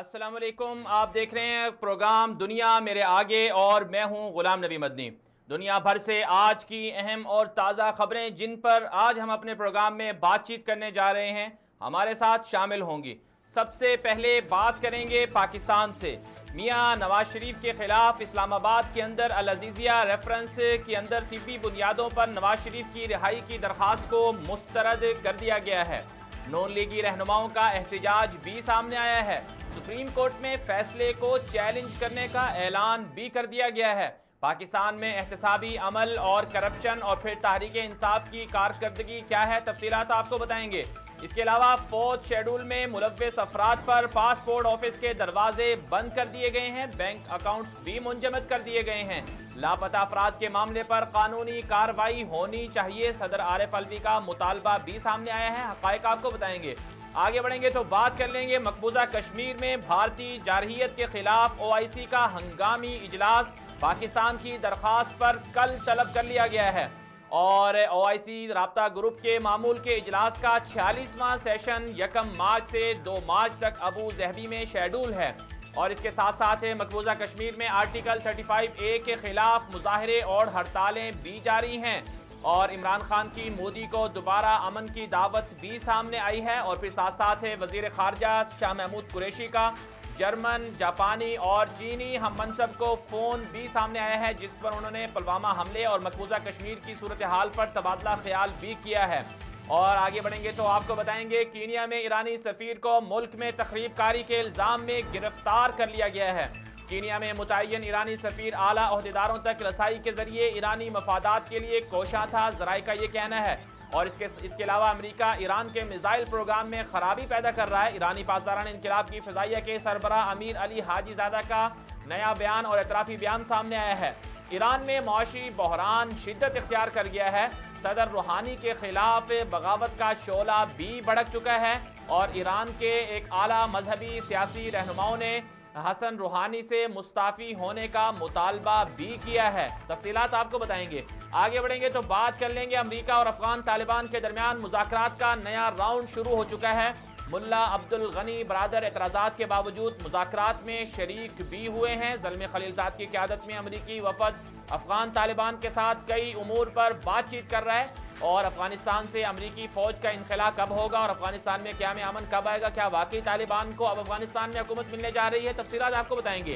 अस्सलाम वालेकुम। आप देख रहे हैं प्रोग्राम दुनिया मेरे आगे और मैं हूं गुलाम नबी मदनी। दुनिया भर से आज की अहम और ताज़ा खबरें जिन पर आज हम अपने प्रोग्राम में बातचीत करने जा रहे हैं हमारे साथ शामिल होंगी। सबसे पहले बात करेंगे पाकिस्तान से। मियां नवाज शरीफ के खिलाफ इस्लामाबाद के अंदर अल अज़ीज़िया रेफरेंस के अंदर तिब्बी बुनियादों पर नवाज शरीफ की रिहाई की दरख्वास्त को मुस्तरद कर दिया गया है। नॉन लीगी रहनुमाओं का एहतजाज भी सामने आया है। सुप्रीम कोर्ट में फैसले को चैलेंज करने का ऐलान भी कर दिया गया है। पाकिस्तान में एहतसाबी अमल और करप्शन और फिर तहरीक इंसाफ की कारकर्दगी क्या है, तफसीलात आपको बताएंगे। इसके अलावा 4th शेड्यूल में मुलव्वस अफराद पर पासपोर्ट ऑफिस के दरवाजे बंद कर दिए गए हैं, बैंक अकाउंट्स भी मुंजमद कर दिए गए हैं। लापता अफराद के मामले पर कानूनी कार्रवाई होनी चाहिए, सदर आरिफ अलवी का मुतालबा भी सामने आया है। हक़ाइक़ आपको बताएंगे। आगे बढ़ेंगे तो बात कर लेंगे मकबूजा कश्मीर में भारतीय जारहियत के खिलाफ OIC का हंगामी इजलास पाकिस्तान की दरख्वास्त पर कल तलब कर लिया गया है और OIC राब्ता ग्रुप के मामूल के इजलास का 46वां सेशन 1 मार्च से 2 मार्च तक अबू ज़हबी में शेड्यूल है। और इसके साथ साथ मकबूजा कश्मीर में आर्टिकल 35A के खिलाफ मुजाहरे और हड़तालें भी जारी हैं और इमरान खान की मोदी को दोबारा अमन की दावत भी सामने आई है। और फिर साथ साथ वज़ीर ख़ारजा शाह महमूद कुरैशी का जर्मन, जापानी और चीनी हम मनसब को फ़ोन भी सामने आया है, जिस पर उन्होंने पुलवामा हमले और मकबूजा कश्मीर की सूरत हाल पर तबादला ख्याल भी किया है। और आगे बढ़ेंगे तो आपको बताएंगे कीनिया में ईरानी सफ़ीर को मुल्क में तखरीब कारी के इल्ज़ाम में गिरफ्तार कर लिया गया है। कीनिया में मुतय्यन ईरानी सफ़ीर आला ओहदेदारों तक रसाई के जरिए ईरानी मफादात के लिए कोशा था, ज़राए का ये कहना है। और इसके अलावा अमेरिका ईरान के मिसाइल प्रोग्राम में खराबी पैदा कर रहा है। ईरानी पासदारान इनकलाब की फ़िज़ाइया के सरबराह अमीर अली हाजीज़ादा का नया बयान और एतराफ़ी बयान सामने आया है। ईरान में मुआशी बहरान शिद्दत इख्तियार कर गया है। सदर रूहानी के खिलाफ बगावत का शोला भी भड़क चुका है और ईरान के एक आला मजहबी सियासी रहनुमाओं ने हसन रूहानी से मुस्ताफ़ी होने का मुतालबा भी किया है। तफसीलात आपको बताएंगे। आगे बढ़ेंगे तो बात कर लेंगे अमेरिका और अफगान तालिबान के दरमियान मुज़ाकरात का नया राउंड शुरू हो चुका है। मुल्ला अब्दुल गनी बरादर एतराज़ात के बावजूद मुज़ाकरात में शरीक भी हुए हैं। ज़ल्मे खलीलज़ाद की क़यादत में अमरीकी वफ़द अफ़गान तालिबान के साथ कई उमूर पर बातचीत कर रहा है और अफ़गानिस्तान से अमरीकी फ़ौज का इनखला कब होगा और अफ़गानिस्तान में क़याम अमन कब आएगा, क्या वाकई तालिबान को अब अफ़गानिस्तान में हुकूमत मिलने जा रही है, तफसीलात आपको बताएंगे।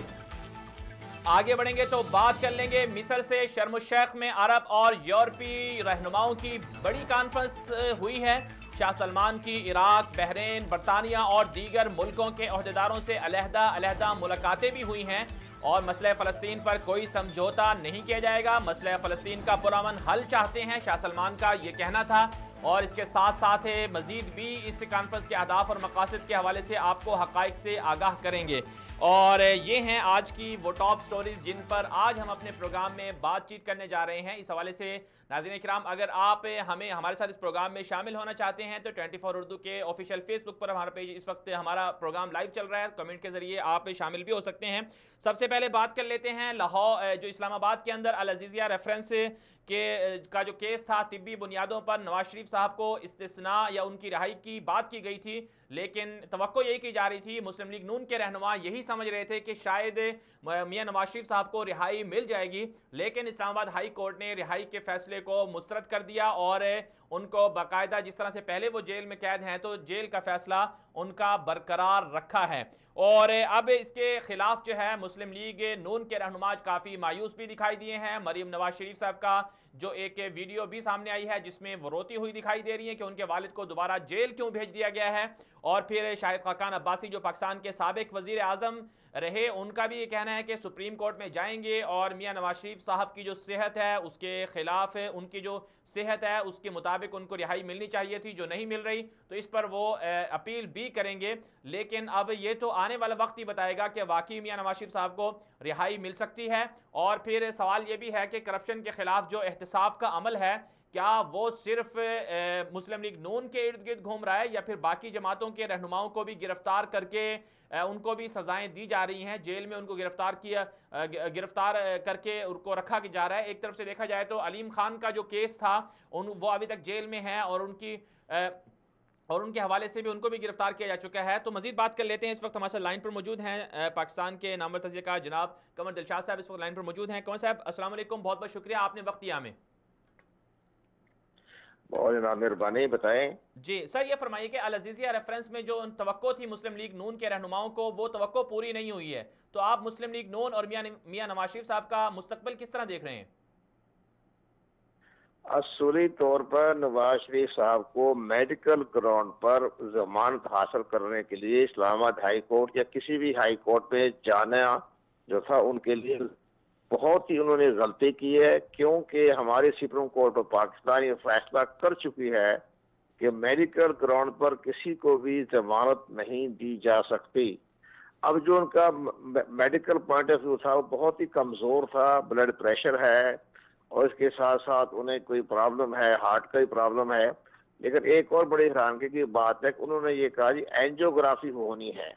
आगे बढ़ेंगे तो बात कर लेंगे मिस्र से। शर्म शेख में अरब और यूरोपीय रहनुमाओं की बड़ी कॉन्फ्रेंस हुई है। शाह सलमान की इराक, बहरीन, बरतानिया और दीगर मुल्कों के ओहदेदारों से अलहदा मुलाकातें भी हुई हैं और मसले फ़लस्तीन पर कोई समझौता नहीं किया जाएगा। मसले फ़लस्तीन का पुरअमन हल चाहते हैं, शाह सलमान का ये कहना था। और इसके साथ साथ मज़ीद भी इस कॉन्फ्रेंस के अहदाफ और मकासद के हवाले से आपको हक़ाइक़ से आगाह करेंगे। और ये हैं आज की वो टॉप स्टोरीज़ जिन पर आज हम अपने प्रोग्राम में बातचीत करने जा रहे हैं। इस हवाले से नाज़रीन किराम, अगर आप हमारे साथ इस प्रोग्राम में शामिल होना चाहते हैं तो 24 उर्दू के ऑफिशियल फेसबुक पर हमारा पेज इस वक्त हमारा प्रोग्राम लाइव चल रहा है, कमेंट के ज़रिए आप शामिल भी हो सकते हैं। सबसे पहले बात कर लेते हैं लाहौर जो इस्लामाबाद के अंदर अल अज़ीज़िया रेफरेंस का जो केस था, तिब्बी बुनियादों पर नवाज शरीफ साहब को इस्तिस्ना या उनकी रिहाई की बात की गई थी, लेकिन तवक्को यही की जा रही थी, मुस्लिम लीग नून के रहनुमा यही समझ रहे थे कि शायद मियां नवाज शरीफ साहब को रिहाई मिल जाएगी, लेकिन इस्लामाबाद हाई कोर्ट ने रिहाई के फैसले को मुस्तरद कर दिया और उनको बाकायदा जिस तरह से पहले वो जेल में कैद हैं तो जेल का फैसला उनका बरकरार रखा है। और अब इसके खिलाफ जो है मुस्लिम लीग नून के रहनुमा काफ़ी मायूस भी दिखाई दिए हैं। मरीम नवाज शरीफ साहब का जो एक वीडियो भी सामने आई है जिसमें वो रोती हुई दिखाई दे रही है कि उनके वालिद को दोबारा जेल क्यों भेज दिया गया है। और फिर शाहिद खाकान अब्बासी जो पाकिस्तान के साबिक वज़ीर आज़म रहे, उनका भी ये कहना है कि सुप्रीम कोर्ट में जाएंगे और मियां नवाज शरीफ साहब की जो सेहत है उसके खिलाफ उनकी जो सेहत है उसके मुताबिक उनको रिहाई मिलनी चाहिए थी, जो नहीं मिल रही, तो इस पर वो अपील भी करेंगे। लेकिन अब ये तो आने वाला वक्त ही बताएगा कि वाकई मियां नवाज शरीफ साहब को रिहाई मिल सकती है। और फिर सवाल ये भी है कि करप्शन के खिलाफ जो एहतसाब का अमल है, क्या वो सिर्फ मुस्लिम लीग नून के इर्द गिर्द घूम रहा है या फिर बाकी जमातों के रहनुमाओं को भी गिरफ्तार करके उनको भी सजाएं दी जा रही हैं, जेल में उनको गिरफ्तार करके उनको रखा जा रहा है। एक तरफ से देखा जाए तो अलीम खान का जो केस था वो अभी तक जेल में है और اور ان کے حوالے سے بھی ان کو بھی گرفتار کیا جا چکا ہے. تو مزید بات کر لیتے ہیں. اس وقت ہمارے ساتھ لائن پر موجود ہیں پاکستان کے نامور تجزیہ کار جناب قمر دلشاد صاحب اس وقت لائن پر موجود ہیں. قمر صاحب السلام علیکم, بہت بہت شکریہ آپ نے وقت دیا ہمیں. بہت جناب مہربانی, بتائیں. جی سر, یہ فرمائیے کہ العزیزیہ ریفرنس میں جو توقع تھی مسلم لیگ نون کے رہنماؤں کو, وہ توقع پوری نہیں ہوئی ہے. تو آپ مسلم لیگ نون اور میاں نواز شریف صاحب کا مستقبل کس طرح دیکھ رہے ہیں؟ اصولی طور پر نواز شریف صاحب کو میڈیکل گراؤنڈ پر ضمانت حاصل کرنے کے لیے اسلام آباد ہائی کورٹ یا کسی بھی ہائی کورٹ میں جانا جو تھا ان کے لیے بہت ہی انہوں نے غلطی کی ہے, کیونکہ ہماری سپریم کورٹ آف پاکستان یہ فیصلہ کر چکی ہے کہ میڈیکل گراؤنڈ پر کسی کو بھی ضمانت نہیں دی جا سکتی. اب جو ان کا میڈیکل پوائنٹ آف ویو تھا وہ بہت ہی کمزور تھا, بلڈ پریشر ہے اور اس کے ساتھ ساتھ انہیں کوئی پرابلم ہے, ہارٹ کا ہی پرابلم ہے. لیکن ایک اور بڑی حیرانگی کی بات ہے کہ انہوں نے یہ کہا جی اینجیوگرافی ہونی ہے.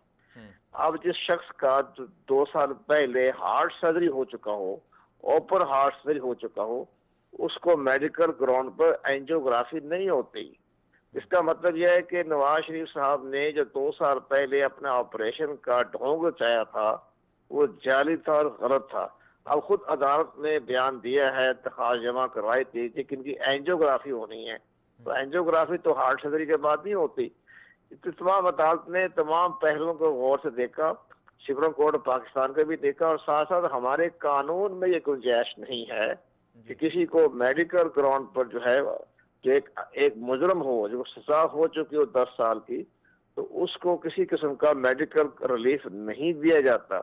اب جس شخص کا 2 سال پہلے ہارٹ سرجری ہو چکا ہو, اوپن ہارٹ سرجری ہو چکا ہو, اس کو میڈیکل گراؤنڈ پر اینجیوگرافی نہیں ہوتی. اس کا مطلب یہ ہے کہ نواز شریف صاحب نے جو 2 سال پہلے اپنا آپریشن کا ڈھونگ چایا تھا وہ جعلی تھا اور غلط تھا. اب خود عدالت نے بیان دیا ہے, درخواست جمع کروائی تھی کہ ان کی اینجیوگرافی ہونی ہے. تو اینجیوگرافی تو ہارٹ سرجری کے بعد نہیں ہوتی. تمام عدالت نے تمام پہلوؤں کو غور سے دیکھا, سپریم کورٹ پاکستان کا بھی دیکھا, اور ساتھ ساتھ ہمارے قانون میں یہ گنجائش نہیں ہے کہ کسی کو میڈیکل گراؤنڈ پر جو ہے کہ ایک مجرم ہو جو سزا ہو چکی ہو 10 سال کی, تو اس کو کسی قسم کا میڈیکل ریلیف نہیں دیا جاتا.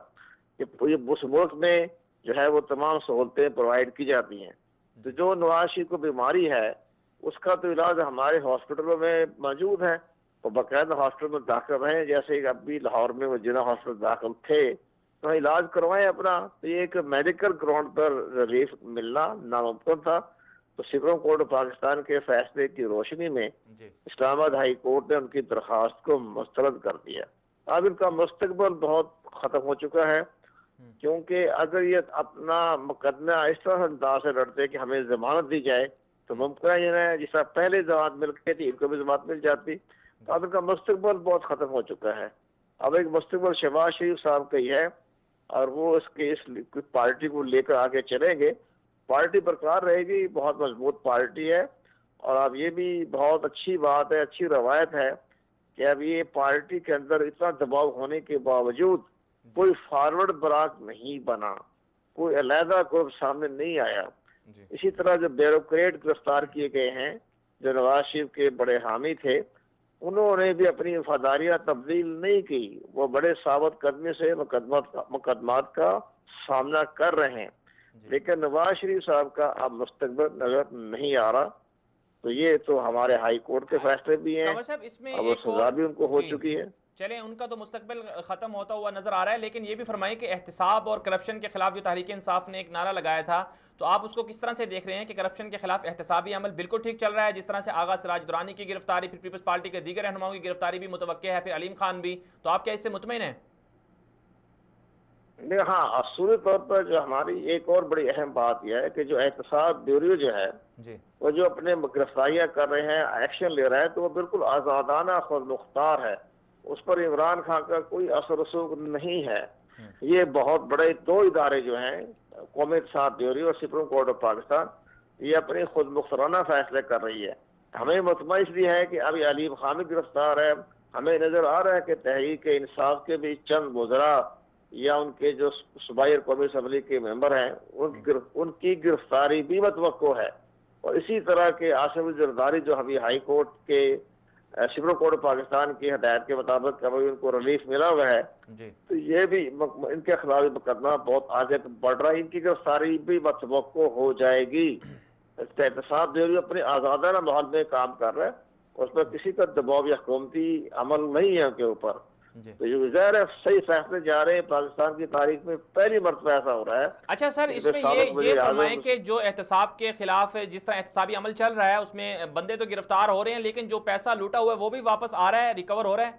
یہ اس ملک میں جو ہے وہ تمام سہولتیں پرووائڈ کی جاتی ہیں. تو جو نواز شریف کو بیماری ہے اس کا تو علاج ہمارے ہاسپٹلوں میں موجود ہے, وہ باقاعدہ ہاسپٹل میں داخل ہیں. جیسے اب بھی لاہور میں وہ جناح ہاسپٹل داخل تھے تو علاج کروائیں اپنا. تو یہ ایک میڈیکل گراؤنڈ پر ریلیف ملنا ناممکن تھا. تو سپریم کورٹ آف پاکستان کے فیصلے کی روشنی میں اسلام آباد ہائی کورٹ نے ان کی درخواست کو مسترد کر دیا. اب ان کا مستقبل بہت ختم ہو چکا ہے, کیونکہ اگر یہ اپنا مقدمہ اس طرح انداز سے لڑتے کہ ہمیں ضمانت دی جائے تو ممکن یہ ہے جس طرح پہلے ضمانت مل گئی تھی ان کو بھی ضمانت مل جاتی. تو اب ان کا مستقبل بہت ختم ہو چکا ہے. اب ایک مستقبل شہباز شریف صاحب کا ہی ہے, اور وہ اس پارٹی کو لے کر آگے چلیں گے. پارٹی برقرار رہے گی, بہت مضبوط پارٹی ہے. اور اب یہ بھی بہت اچھی بات ہے, اچھی روایت ہے کہ اب یہ پارٹی کے اندر اتنا دباؤ ہونے کے باوجود کوئی فارورڈ بلاک نہیں بنا, کوئی علیحدہ گروپ سامنے نہیں آیا. اسی طرح جو بیوروکریٹ گرفتار کیے گئے ہیں جو نواز شریف کے بڑے حامی تھے, انہوں نے بھی اپنی وفاداریاں تبدیل نہیں کی. وہ بڑے ثابت قدمی سے مقدمات کا سامنا کر رہے ہیں. لیکن نواز شریف صاحب کا اب مستقبل نظر نہیں آ رہا. تو یہ تو ہمارے ہائی کورٹ کے فیصلے بھی ہیں, اب وہ سزا بھی ان کو ہو چکی ہے. چلیں ان کا تو مستقبل ختم ہوتا ہوا نظر آ رہا ہے, لیکن یہ بھی فرمائیں کہ احتساب اور کرپشن کے خلاف جو تحریک انصاف نے ایک نعرہ لگایا تھا, تو آپ اس کو کس طرح سے دیکھ رہے ہیں کہ کرپشن کے خلاف احتسابی عمل بالکل ٹھیک چل رہا ہے؟ جس طرح سے آغا سراج درانی کی گرفتاری, پھر پیپلز پارٹی کے دیگر رہنماؤں کی گرفتاری بھی متوقع ہے, پھر علیم خان بھی, تو آپ کیا اس سے مطمئن ہیں؟ ہاں, اصولی طور پر جو ہماری ایک اور بڑی اہم بات یہ ہے کہ جو احتساب بیورو جو ہے وہ جو اپنے گرفتاریاں کر رہے ہیں, ایکشن لے رہا ہے, تو وہ بالکل آزادانہ خود مختار ہے. اس پر عمران خان کا کوئی اثر رسوخ نہیں ہے. یہ بہت بڑے 2 ادارے جو ہیں, قومی احتساب بیورو اور سپریم کورٹ آف پاکستان, یہ اپنی خود مختارانہ فیصلے کر رہی ہے. ہمیں مطمئن اس لیے ہے کہ ابھی علیم خان بھی گرفتار ہے. ہمیں نظر آ رہا ہے کہ تحریک انصاف کے بھی چند وزراء یا ان کے جو صوبائی اور قومی اسمبلی کے ممبر ہیں ان کی گرفتاری بھی متوقع ہے. اور اسی طرح کے آصف الزرداری جو ابھی ہائی کورٹ کے سپریم کورٹ پاکستان کی ہدایت کے مطابق ابھی ان کو ریلیف ملا ہوا ہے, تو یہ بھی ان کے خلاف مقدمہ بہت آگے بڑھ رہا ہے. ان کی گرفتاری بھی متوقع ہو جائے گی. احتساب جو بھی اپنے آزادانہ ماحول میں کام کر رہا ہے, اس پر کسی کا دباؤ یا حکومتی عمل نہیں ہے ان کے اوپر. تو یہ ظاہر ہے صحیح فیصلے جا رہے ہیں. پاکستان کی تاریخ میں پہلی مرتبہ ایسا ہو رہا ہے. اچھا سر, اس میں یہ فرمائیں کہ جو احتساب کے خلاف جس طرح احتسابی عمل چل رہا ہے اس میں بندے تو گرفتار ہو رہے ہیں, لیکن جو پیسہ لوٹا ہوا ہے وہ بھی واپس آ رہا ہے, ریکور ہو رہا ہے؟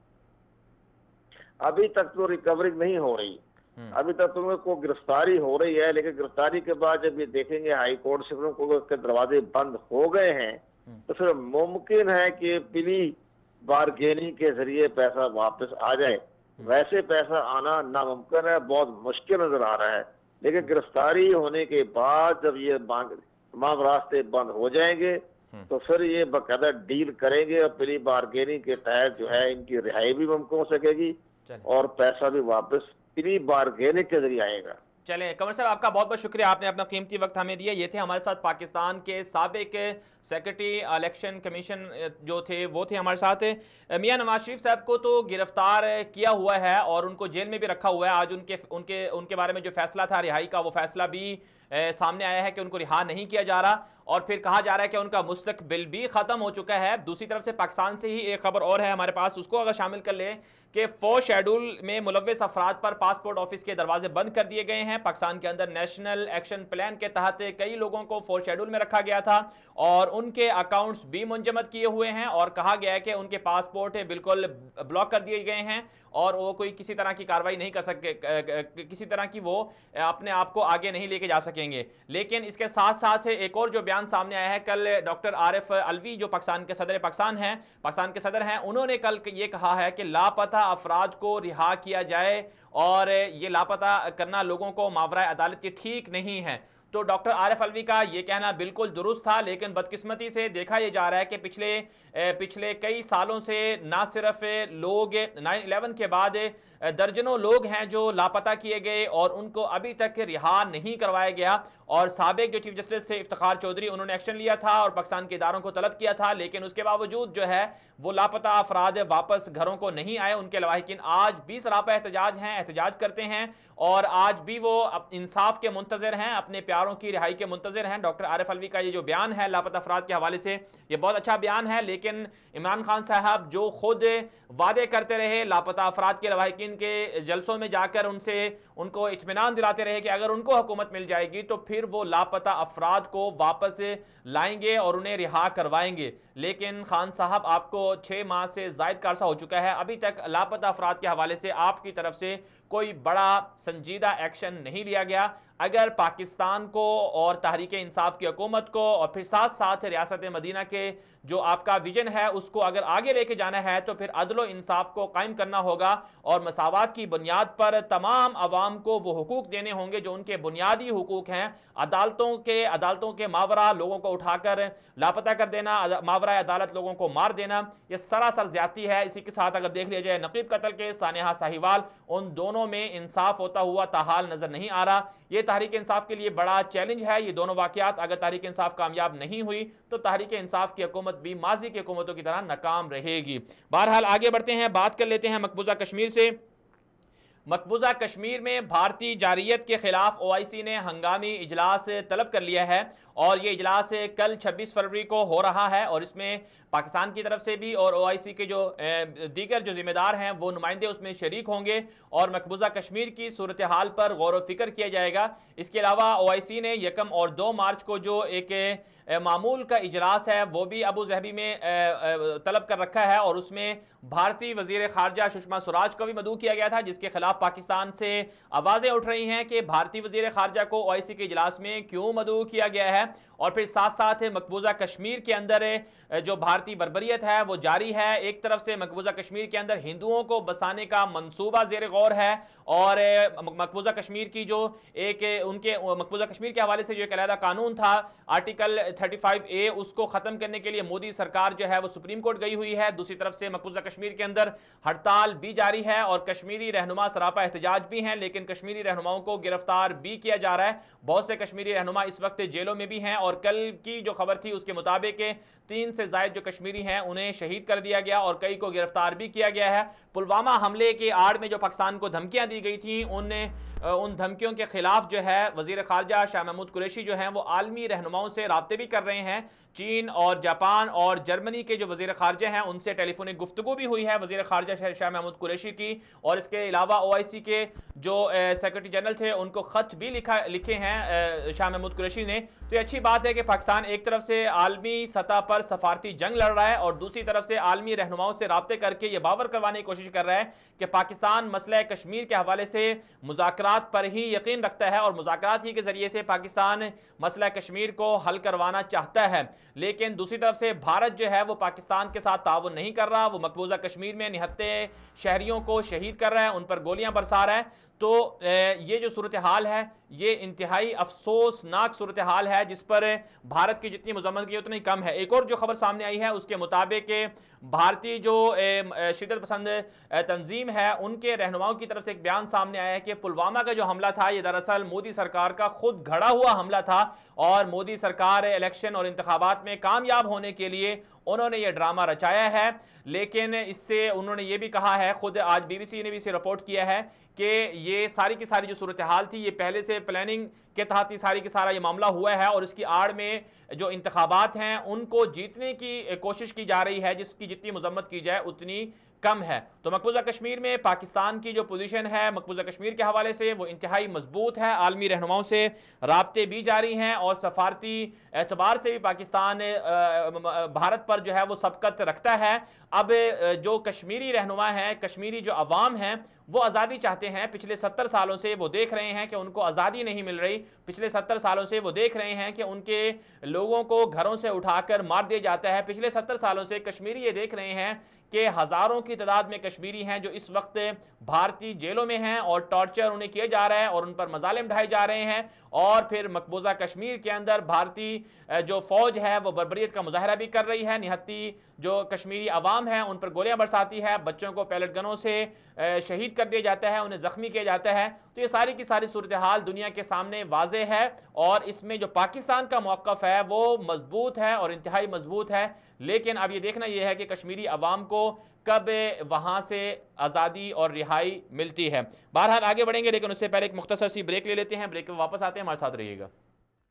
ابھی تک تو ریکوری نہیں ہو رہی. ابھی تک تو کوئی گرفتاری ہو رہی ہے, لیکن گرفتاری کے بعد جب یہ دیکھیں گے ہائی کورٹ سپریم کورٹ کے دروازے بند ہو گئے ہیں, تو پھر ممکن ہے کہ پلی بارگیننگ کے ذریعے پیسہ واپس آ جائے، ویسے پیسہ آنا ناممکن ہے، بہت مشکل نظر آ رہا ہے۔ لیکن گرفتاری ہونے کے بعد جب یہ تمام راستے بند ہو جائیں گے تو پھر یہ باقاعدہ ڈیل کریں گے اور پلی بارگیننگ کے تحت جو ہے ان کی رہائی بھی ممکن ہو سکے گی اور پیسہ بھی واپس پلی بارگیننگ کے ذریعے آئے گا۔ چلیں قمر صاحب، آپ کا بہت بہت شکریہ، آپ نے اپنا قیمتی وقت ہمیں دیا۔ یہ تھے ہمارے ساتھ پاکستان کے سابق سیکرٹری الیکشن کمیشن جو تھے، وہ تھے ہمارے ساتھ۔ میاں نواز شریف صاحب کو تو گرفتار کیا ہوا ہے اور ان کو جیل میں بھی رکھا ہوا ہے۔ آج ان کے بارے میں جو فیصلہ تھا رہائی کا، وہ فیصلہ بھی سامنے آیا ہے کہ ان کو رہا نہیں کیا جا رہا، اور پھر کہا جا رہا ہے کہ ان کا مستقبل بھی ختم ہو چکا ہے۔ دوسری طرف سے پاکستان سے ہی ایک خبر اور ہے ہمارے پاس، اس کو اگر شامل کر لیں کہ 4 شیڈول میں ملوث افراد پر پاسپورٹ آفس کے دروازے بند کر دیے گئے ہیں۔ پاکستان کے اندر نیشنل ایکشن پلان کے تحت کئی لوگوں کو 4 شیڈول میں رکھا گیا تھا اور ان کے اکاؤنٹس بھی منجمد کیے ہوئے ہیں، اور کہا گیا ہے کہ ان کے پاسپورٹ بالکل بلاک کر دیے گئے ہیں اور وہ کوئی کسی طرح کی کارروائی نہیں کر سکے، کسی طرح کی وہ اپنے آپ کو آگے نہیں لے کے جا سکیں گے۔ لیکن اس کے ساتھ ساتھ ایک اور جو بیان سامنے آیا ہے، کل ڈاکٹر عارف الوی جو پاکستان کے صدر صدر ہیں، انہوں نے کل یہ کہا ہے کہ لاپتہ افراد کو رہا کیا جائے، اور یہ لاپتہ کرنا لوگوں کو ماورائے عدالت کی ٹھیک نہیں ہے۔ تو ڈاکٹر عارف الوی کا یہ کہنا بالکل درست تھا، لیکن بدقسمتی سے دیکھا یہ جا رہا ہے کہ پچھلے کئی سالوں سے نہ صرف لوگ 9/11 کے بعد درجنوں لوگ ہیں جو لاپتہ کیے گئے اور ان کو ابھی تک رہا نہیں کروایا گیا، اور سابق جو چیف جسٹس تھے افتخار چودھری، انہوں نے ایکشن لیا تھا اور پاکستان کے اداروں کو طلب کیا تھا، لیکن اس کے باوجود جو ہے وہ لاپتہ افراد واپس گھروں کو نہیں آئے۔ ان کے لواحقین آج بھی سراپا احتجاج کرتے ہیں اور آج بھی وہ انصاف کے منتظر ہیں، اپنے پیاروں کی رہائی کے منتظر ہیں۔ ڈاکٹر عارف الوی کا یہ جو بیان ہے لاپتہ افراد کے حوالے سے، یہ بہت اچھا بیان ہے، لیکن عمران خان صاحب جو خود وعدے کرتے رہے لاپتہ افراد کے لواحقین کے جلسوں میں جا کر ان کو اطمینان دلاتے رہے کہ اگر ان کو حکومت مل جائے گی تو پھر وہ لاپتہ افراد کو واپس لائیں گے اور انہیں رہا کروائیں گے، لیکن خان صاحب آپ کو 6 ماہ سے زائد کا عرصہ ہو چکا ہے، ابھی تک لاپتہ افراد کے حوالے سے آپ کی طرف سے کوئی بڑا سنجیدہ ایکشن نہیں لیا گیا۔ اگر پاکستان کو اور تحریک انصاف کی حکومت کو اور پھر ساتھ ساتھ ریاست مدینہ کے جو آپ کا ویژن ہے اس کو اگر آگے لے کے جانا ہے تو پھر عدل و انصاف کو قائم کرنا ہوگا اور مساوات کی بنیاد پر تمام عوام کو وہ حقوق دینے ہوں گے جو ان کے بنیادی حقوق ہیں۔ عدالتوں کے ماورا لوگوں کو اٹھا کر لاپتہ کر دینا، ماورا عدالت لوگوں کو مار دینا، یہ سراسر زیادتی ہے۔ اسی کے ساتھ اگر دیکھ لیا جائے نقیب قتل کے سانحہ ساہیوال، ان دونوں میں انصاف ہوتا ہوا تاحال نظر نہیں آ رہا۔ یہ تحریک انصاف کے لیے بڑا چیلنج ہے یہ دونوں واقعات۔ اگر تحریک انصاف کامیاب نہیں ہوئی تو تحریک انصاف کی حکومت بھی ماضی کی حکومتوں کی طرح ناکام رہے گی۔ بہرحال آگے بڑھتے ہیں، بات کر لیتے ہیں مقبوضہ کشمیر سے۔ مقبوضہ کشمیر میں بھارتی جارحیت کے خلاف OIC نے ہنگامی اجلاس طلب کر لیا ہے اور یہ اجلاس کل 26 فروری کو ہو رہا ہے، اور اس میں پاکستان کی طرف سے بھی اور OIC کے جو دیگر جو ذمہ دار ہیں وہ نمائندے اس میں شریک ہوں گے اور مقبوضہ کشمیر کی صورتحال پر غور و فکر کیا جائے گا۔ اس کے علاوہ OIC نے 1 اور 2 مارچ کو جو ایک معمول کا اجلاس ہے وہ بھی ابو ظہبی میں طلب کر رکھا ہے، اور اس میں بھارتی وزیر خارجہ سشما سوراج کو بھی مدعو کیا گیا تھا، جس کے خلاف پاکستان سے آوازیں اٹھ رہی ہیں کہ بھارتی وزیر خارجہ کو OIC کے اجلاس میں کیوں مدعو کیا گیا ہے۔ اور پھر ساتھ ساتھ مقبوضہ کشمیر کے اندر جو بھارتی بربریت ہے وہ جاری ہے۔ ایک طرف سے مقبوضہ کشمیر کے اندر ہندوؤں کو بسانے کا منصوبہ زیر غور ہے، اور مقبوضہ کشمیر کی جو مقبوضہ کشمیر کے حوالے سے جو ایک علیحدہ قانون تھا آرٹیکل 35A، اس کو ختم کرنے کے لیے مودی سرکار جو ہے وہ سپریم کورٹ گئی ہوئی ہے۔ دوسری طرف سے مقبوضہ کشمیر کے اندر ہڑتال بھی جاری ہے اور کشمیری رہنما سراپا احتجاج بھی ہیں، لیکن کشمیری رہنماؤں کو گرفتار بھی کیا جا رہا ہے۔ بہت سے کشمیری رہنما اس وقت جیلوں میں بھی ہیں، اور کل کی جو خبر تھی اس کے مطابق 3 سے زائد جو کشمیری ہیں انہیں شہید کر دیا گیا اور کئی کو گرفتار بھی کیا گیا ہے۔ پلوامہ حملے کے آڑ میں جو پاکستان کو دھمکیاں دی گئی تھیں ان دھمکیوں کے خلاف جو ہے وزیر خارجہ شاہ محمود قریشی جو ہیں وہ عالمی رہنماؤں سے رابطے بھی کر رہے ہیں۔ چین اور جاپان اور جرمنی کے جو وزیر خارجہ ہیں ان سے ٹیلی فونک گفتگو بھی ہوئی ہے وزیر خارجہ شاہ محمود قریشی کی، اور اس کے علاوہ OIC کے جو سیکرٹری جنرل تھے ان کو خط بھی لکھے ہیں شاہ محمود قریشی نے۔ تو یہ اچھی بات بات ہے کہ پاکستان ایک طرف سے عالمی سطح پر سفارتی جنگ لڑ رہا ہے اور دوسری طرف سے عالمی رہنماؤں سے رابطے کر کے یہ باور کروانے کی کوشش کر رہا ہے کہ پاکستان مسئلہ کشمیر کے حوالے سے مذاکرات پر ہی یقین رکھتا ہے اور مذاکرات ہی کے ذریعے سے پاکستان مسئلہ کشمیر کو حل کروانا چاہتا ہے. لیکن دوسری طرف سے بھارت جو ہے وہ پاکستان کے ساتھ تعاون نہیں کر رہا, وہ مقبوضہ کشمیر میں نہتے شہریوں کو شہید کر رہا ہے, ان پر گولیاں برسا رہا ہے. تو یہ جو صورتحال ہے یہ انتہائی افسوسناک صورتحال ہے جس پر بھارت کی جتنی مذمت کی اتنی کم ہے. ایک اور جو خبر سامنے آئی ہے اس کے مطابق بھارتی جو شدت پسند تنظیم ہے ان کے رہنماؤں کی طرف سے ایک بیان سامنے آیا ہے کہ پلوامہ کا جو حملہ تھا یہ دراصل مودی سرکار کا خود گھڑا ہوا حملہ تھا اور مودی سرکار الیکشن اور انتخابات میں کامیاب ہونے کے لیے انہوں نے یہ ڈرامہ رچایا ہے. لیکن اس سے انہوں نے یہ بھی کہا ہے, خود آج بی بی سی نے بھی اسے رپورٹ کیا ہے کہ یہ ساری کی ساری جو صورتحال تھی یہ پہلے سے پلاننگ کے تحت ساری کی سارا یہ معاملہ ہوا ہے اور اس کی آڑ میں جو انتخابات ہیں ان کو جیتنے کی کوشش کی جا رہی ہے جس کی جتنی مذمت کی جائے اتنی کم ہے. تو مقبوضہ کشمیر میں پاکستان کی جو پوزیشن ہے مقبوضہ کشمیر کے حوالے سے وہ انتہائی مضبوط ہے. عالمی رہنماؤں سے رابطے بھی جاری ہیں اور سفارتی اعتبار سے بھی پاکستان بھارت پر جو ہے وہ سبقت رکھتا ہے. اب جو کشمیری رہنما ہیں, کشمیری جو عوام ہیں وہ آزادی چاہتے ہیں. پچھلے 70 سالوں سے وہ دیکھ رہے ہیں کہ ان کو آزادی نہیں مل رہی. پچھلے 70 سالوں سے وہ دیکھ رہے ہیں کہ ان کے لوگوں کو گھروں سے اٹھا کر مار دیا جاتا ہے. پچھلے 70 سالوں سے کشمیری یہ دیکھ رہے ہیں کہ ہزاروں کی تعداد میں کشمیری ہیں جو اس وقت بھارتی جیلوں میں ہیں اور ٹارچر انہیں کیے جا رہا ہے اور ان پر مظالم ڈھائے جا رہے ہیں. اور پھر مقبوضہ کشمیر کے اندر بھارتی جو فوج ہے وہ بربریت کا مظاہرہ بھی کر رہی ہے. نہتی جو کشمیری عوام ہیں ان پر گولیاں برساتی ہے, بچوں کو پیلٹ گنوں سے شہید کر دیا جاتا ہے, انہیں زخمی کیا جاتا ہے. تو یہ ساری کی ساری صورتحال دنیا کے سامنے واضح ہے اور اس میں جو پاکستان کا موقف ہے وہ مضبوط ہے اور انتہائی مضبوط ہے. لیکن اب یہ دیکھنا یہ ہے کہ کشمیری عوام کو کب وہاں سے آزادی اور رہائی ملتی ہے. بہرحال آگے بڑھیں گے لیکن اس سے پہلے ایک مختصر سی بریک لے لیتے ہیں. بریک میں واپس آتے ہیں, ہمارے ساتھ رہیے گا.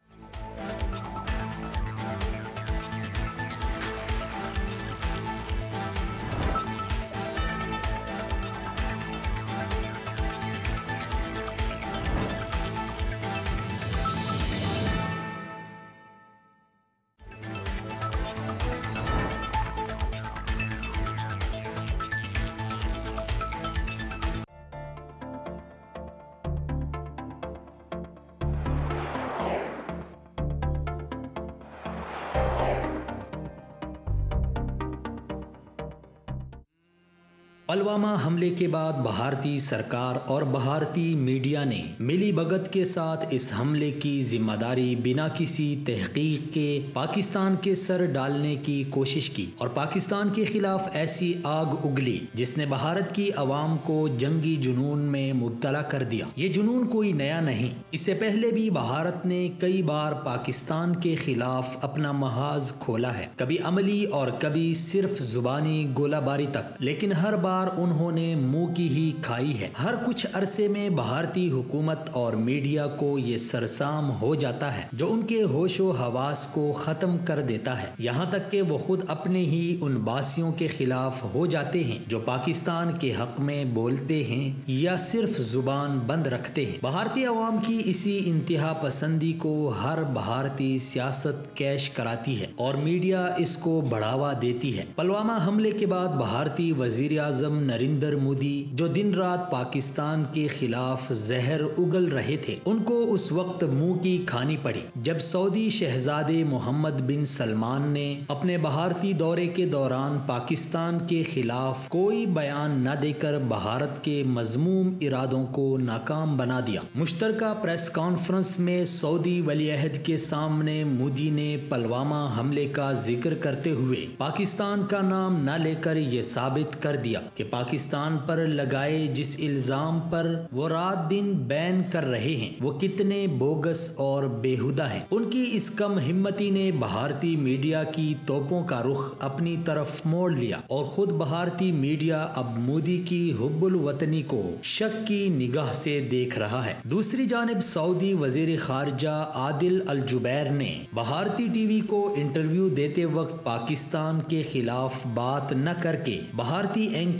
پلوامہ حملے کے بعد بھارتی سرکار اور بھارتی میڈیا نے ملی بھگت کے ساتھ اس حملے کی ذمہ داری بنا کسی تحقیق کے پاکستان کے سر ڈالنے کی کوشش کی اور پاکستان کے خلاف ایسی آگ اگلی جس نے بھارت کی عوام کو جنگی جنون میں مبتلا کر دیا. یہ جنون کوئی نیا نہیں, اس سے پہلے بھی بھارت نے کئی بار پاکستان کے خلاف اپنا محاذ کھولا ہے, کبھی عملی اور کبھی صرف زبانی گولہ باری تک, لیکن ہر بار انہوں نے منہ کی ہی کھائی ہے. ہر کچھ عرصے میں بھارتی حکومت اور میڈیا کو یہ سرسام ہو جاتا ہے جو ان کے ہوش و حواس کو ختم کر دیتا ہے, یہاں تک کہ وہ خود اپنے ہی ان باسیوں کے خلاف ہو جاتے ہیں جو پاکستان کے حق میں بولتے ہیں یا صرف زبان بند رکھتے ہیں. بھارتی عوام کی اسی انتہا پسندی کو ہر بھارتی سیاست کیش کراتی ہے اور میڈیا اس کو بڑھاوا دیتی ہے. پلوامہ حملے کے بعد بھارتی وزیر اعظم نریندر مودی جو دن رات پاکستان کے خلاف زہر اگل رہے تھے, ان کو اس وقت منہ کی کھانی پڑی جب سعودی شہزادے محمد بن سلمان نے اپنے بھارتی دورے کے دوران پاکستان کے خلاف کوئی بیان نہ دے کر بھارت کے مذموم ارادوں کو ناکام بنا دیا. مشترکہ پریس کانفرنس میں سعودی ولی عہد کے سامنے مودی نے پلوامہ حملے کا ذکر کرتے ہوئے پاکستان کا نام نہ لے کر یہ ثابت کر دیا کہ پاکستان پر لگائے جس الزام پر وہ رات دن بین کر رہے ہیں وہ کتنے بوگس اور بیہودہ ہیں. ان کی اس کم ہمتی نے بھارتی میڈیا کی توپوں کا رخ اپنی طرف موڑ لیا اور خود بھارتی میڈیا اب مودی کی حب الوطنی کو شک کی نگاہ سے دیکھ رہا ہے. دوسری جانب سعودی وزیر خارجہ عادل الجبیر نے بھارتی ٹی وی کو انٹرویو دیتے وقت پاکستان کے خلاف بات نہ کر کے بھارتی اینکر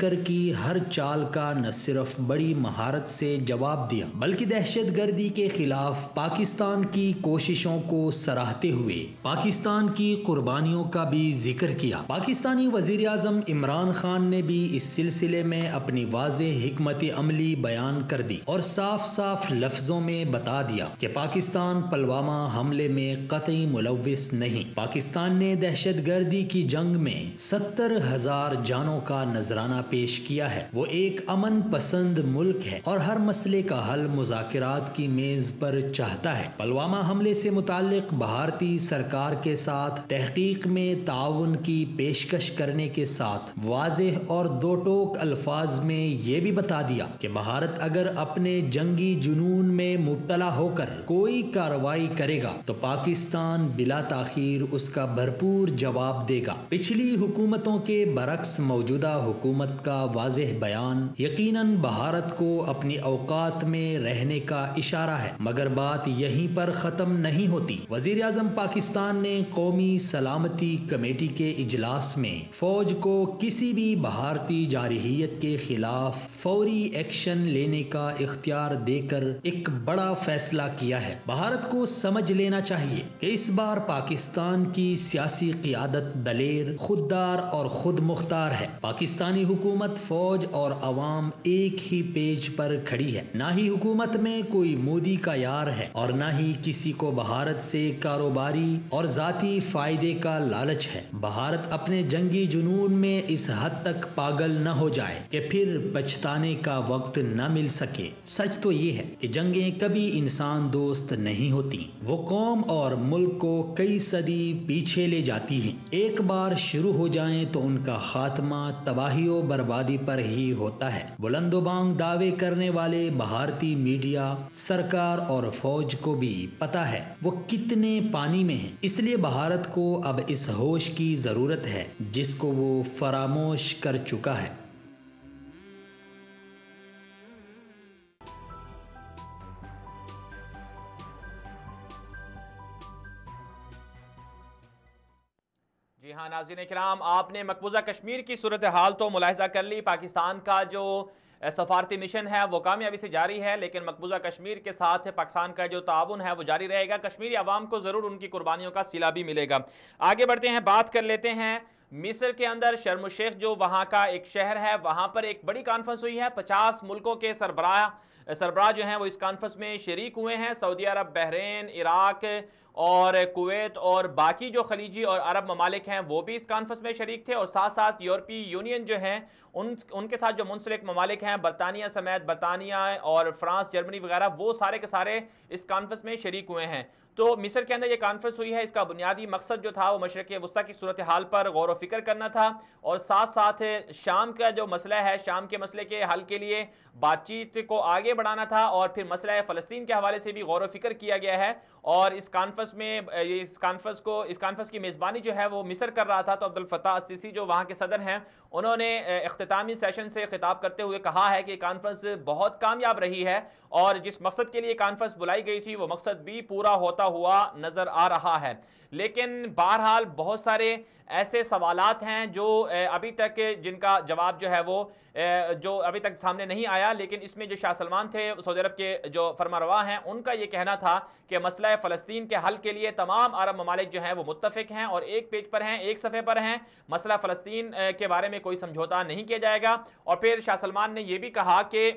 لشکر کی ہر چال کا نہ صرف بڑی مہارت سے جواب دیا بلکہ دہشت گردی کے خلاف پاکستان کی کوششوں کو سراہتے ہوئے پاکستان کی قربانیوں کا بھی ذکر کیا۔ پاکستانی وزیر اعظم عمران خان نے بھی اس سلسلے میں اپنی واضح حکمت عملی بیان کر دی اور صاف صاف لفظوں میں بتا دیا کہ پاکستان پلوامہ حملے میں قطعی ملوث نہیں۔ پاکستان نے دہشت گردی کی جنگ میں 70,000 جانوں کا نذرانہ پیش کیا ہے۔ وہ ایک امن پسند ملک ہے اور ہر مسئلے کا حل مذاکرات کی میز پر چاہتا ہے۔ پلوامہ حملے سے متعلق بھارتی سرکار کے ساتھ تحقیق میں تعاون کی پیشکش کرنے کے ساتھ واضح اور دو ٹوک الفاظ میں یہ بھی بتا دیا کہ بھارت اگر اپنے جنگی جنون میں مبتلا ہو کر کوئی کارروائی کرے گا تو پاکستان بلا تاخیر اس کا بھرپور جواب دے گا۔ پچھلی حکومتوں کے برعکس موجودہ حکومت کا واضح بیان یقیناً بھارت کو اپنی اوقات میں رہنے کا اشارہ ہے، مگر بات یہیں پر ختم نہیں ہوتی۔ وزیر اعظم پاکستان نے قومی سلامتی کمیٹی کے اجلاس میں فوج کو کسی بھی بھارتی جارحیت کے خلاف فوری ایکشن لینے کا اختیار دے کر ایک بڑا فیصلہ کیا ہے۔ بھارت کو سمجھ لینا چاہیے کہ اس بار پاکستان کی سیاسی قیادت دلیر، خوددار اور خود مختار ہے۔ پاکستانی حکومت، فوج اور عوام ایک ہی پیج پر کھڑی ہے۔ نہ ہی حکومت میں کوئی مودی کا یار ہے اور نہ ہی کسی کو بھارت سے کاروباری اور ذاتی فائدے کا لالچ ہے۔ بھارت اپنے جنگی جنون میں اس حد تک پاگل نہ ہو جائے کہ پھر پچھتانے کا وقت نہ مل سکے۔ سچ تو یہ ہے کہ جنگیں کبھی انسان دوست نہیں ہوتی، وہ قوم اور ملک کو کئی صدی پیچھے لے جاتی ہیں۔ ایک بار شروع ہو جائیں تو ان کا خاتمہ تباہی و بربادی پر ہی ہوتا ہے۔ بلند و بانگ دعوے کرنے والے بھارتی میڈیا، سرکار اور فوج کو بھی پتا ہے وہ کتنے پانی میں ہیں، اس لیے بھارت کو اب اس ہوش کی ضرورت ہے جس کو وہ فراموش کر چکا ہے۔ جی ہاں ناظرین کرام، آپ نے مقبوضہ کشمیر کی صورتحال تو ملاحظہ کر لی۔ پاکستان کا جو سفارتی مشن ہے وہ کامیابی سے جاری ہے، لیکن مقبوضہ کشمیر کے ساتھ پاکستان کا جو تعاون ہے وہ جاری رہے گا۔ کشمیری عوام کو ضرور ان کی قربانیوں کا صلہ بھی ملے گا۔ آگے بڑھتے ہیں، بات کر لیتے ہیں مصر کے اندر شرم الشیخ جو وہاں کا ایک شہر ہے، وہاں پر ایک بڑی کانفرنس ہوئی ہے۔ 50 ملکوں کے سربراہ جو ہیں وہ اس کانفرنس میں شریک ہوئے ہیں۔ سعودی عرب، بحرین، عراق اور کویت اور باقی جو خلیجی اور عرب ممالک ہیں وہ بھی اس کانفرنس میں شریک تھے، اور ساتھ ساتھ یورپی یونین جو ہیں ان کے ساتھ جو منسلک ممالک ہیں، برطانیہ سمیت، برطانیہ اور فرانس، جرمنی وغیرہ، وہ سارے کے سارے اس کانفرنس میں شریک ہوئے ہیں۔ تو مصر کے اندر یہ کانفرنس ہوئی ہے، اس کا بنیادی مقصد جو تھا وہ مشرق وسطیٰ کی صورتحال پر غور و فکر کرنا تھا، اور ساتھ ساتھ شام کا جو مسئلہ ہے، شام کے مسئلے کے حل کے لیے بات چیت کو آگے بڑھانا تھا، اور پھر مسئلہ فلسطین کے حوالے سے بھی غور و فکر کیا گیا ہے۔ اور اس کانفرنس میں اس کانفرنس کی میزبانی جو ہے وہ مصر کر رہا تھا، تو عبد الفتاح السیسی جو وہاں کے صدر ہیں، انہوں نے اختتامی سیشن سے خطاب کرتے ہوئے کہا ہے کہ یہ کانفرنس بہت کامیاب رہی ہے، اور جس مقصد کے لیے کانفرنس بلائی گئی تھی وہ مقصد بھی پورا ہوتا ہوا نظر آ رہا ہے۔ لیکن بہرحال بہت سارے ایسے سوالات ہیں جو ابھی تک جن کا جواب جو ہے وہ جو ابھی تک سامنے نہیں آیا، لیکن اس میں جو شاہ سلمان تھے سعودی عرب کے جو فرمانروا ہیں، ان کا یہ کہنا تھا کہ مسئلہ فلسطین کے حل کے لیے تمام عرب ممالک جو ہیں وہ متفق ہیں اور ایک پیج پر ہیں، ایک صفحے پر ہیں، مسئلہ فلسطین کے بارے میں کوئی سمجھوتا نہیں کیا جائے گا۔ اور پھر شاہ سلمان نے یہ بھی کہا کہ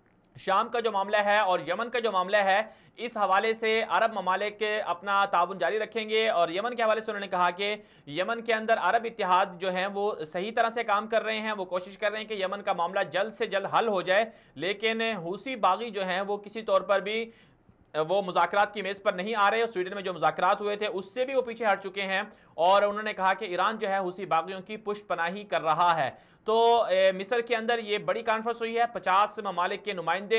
شام کا جو معاملہ ہے اور یمن کا جو معاملہ ہے، اس حوالے سے عرب ممالک اپنا تعاون جاری رکھیں گے، اور یمن کے حوالے سے انہوں نے کہا کہ یمن کے اندر عرب اتحاد جو ہیں وہ صحیح طرح سے کام کر رہے ہیں، وہ کوشش کر رہے ہیں کہ یمن کا معاملہ جلد سے جلد حل ہو جائے، لیکن حوثی باغی جو ہیں وہ کسی طور پر بھی وہ مذاکرات کی میز پر نہیں آ رہے، اور سویڈن میں جو مذاکرات ہوئے تھے اس سے بھی وہ پیچھے ہٹ چکے ہیں، اور انہوں نے کہا کہ ایران جو ہے حوثی باغیوں کی پشت پناہی کر رہا ہے۔ تو مصر کے اندر یہ بڑی کانفرنس ہوئی ہے، 50 ممالک کے نمائندے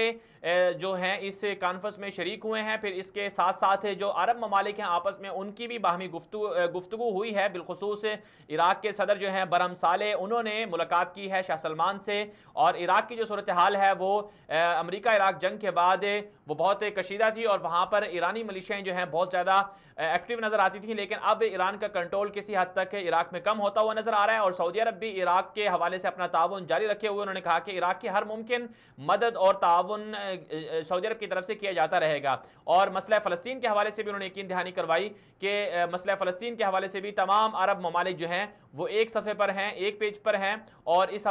جو ہیں اس کانفرنس میں شریک ہوئے ہیں۔ پھر اس کے ساتھ ساتھ جو عرب ممالک ہیں آپس میں ان کی بھی باہمی گفتگو ہوئی ہے، بالخصوص عراق کے صدر جو ہیں برہم صالح، انہوں نے ملاقات کی ہے شاہ سلمان سے، اور عراق کی جو صورتحال ہے وہ امریکہ عراق جنگ کے بعد وہ بہت کشیدہ تھی، اور وہاں پر ایرانی ملیشیاں جو ہیں بہت زیادہ ایکٹیو نظر آتی تھیں، لیکن اب ایران کا کنٹرول کسی حد تک عراق میں کم ہوتا ہوا نظر آ رہا ہے، اور سعودی عرب بھی عراق کے حوالے حوالے سے اپنا تعاون جاری رکھے ہوئے انہوں نے کہا کہ عراق کی ہر ممکن مدد اور تعاون سعودی عرب کی طرف سے کیا جاتا رہے گا، اور مسئلہ فلسطین کے حوالے سے بھی انہوں نے یقین دہانی کروائی کہ مسئلہ فلسطین کے حوالے سے بھی تمام عرب ممالک جو ہیں وہ ایک صفحے پر ہیں، ایک پیج پر ہیں، اور اس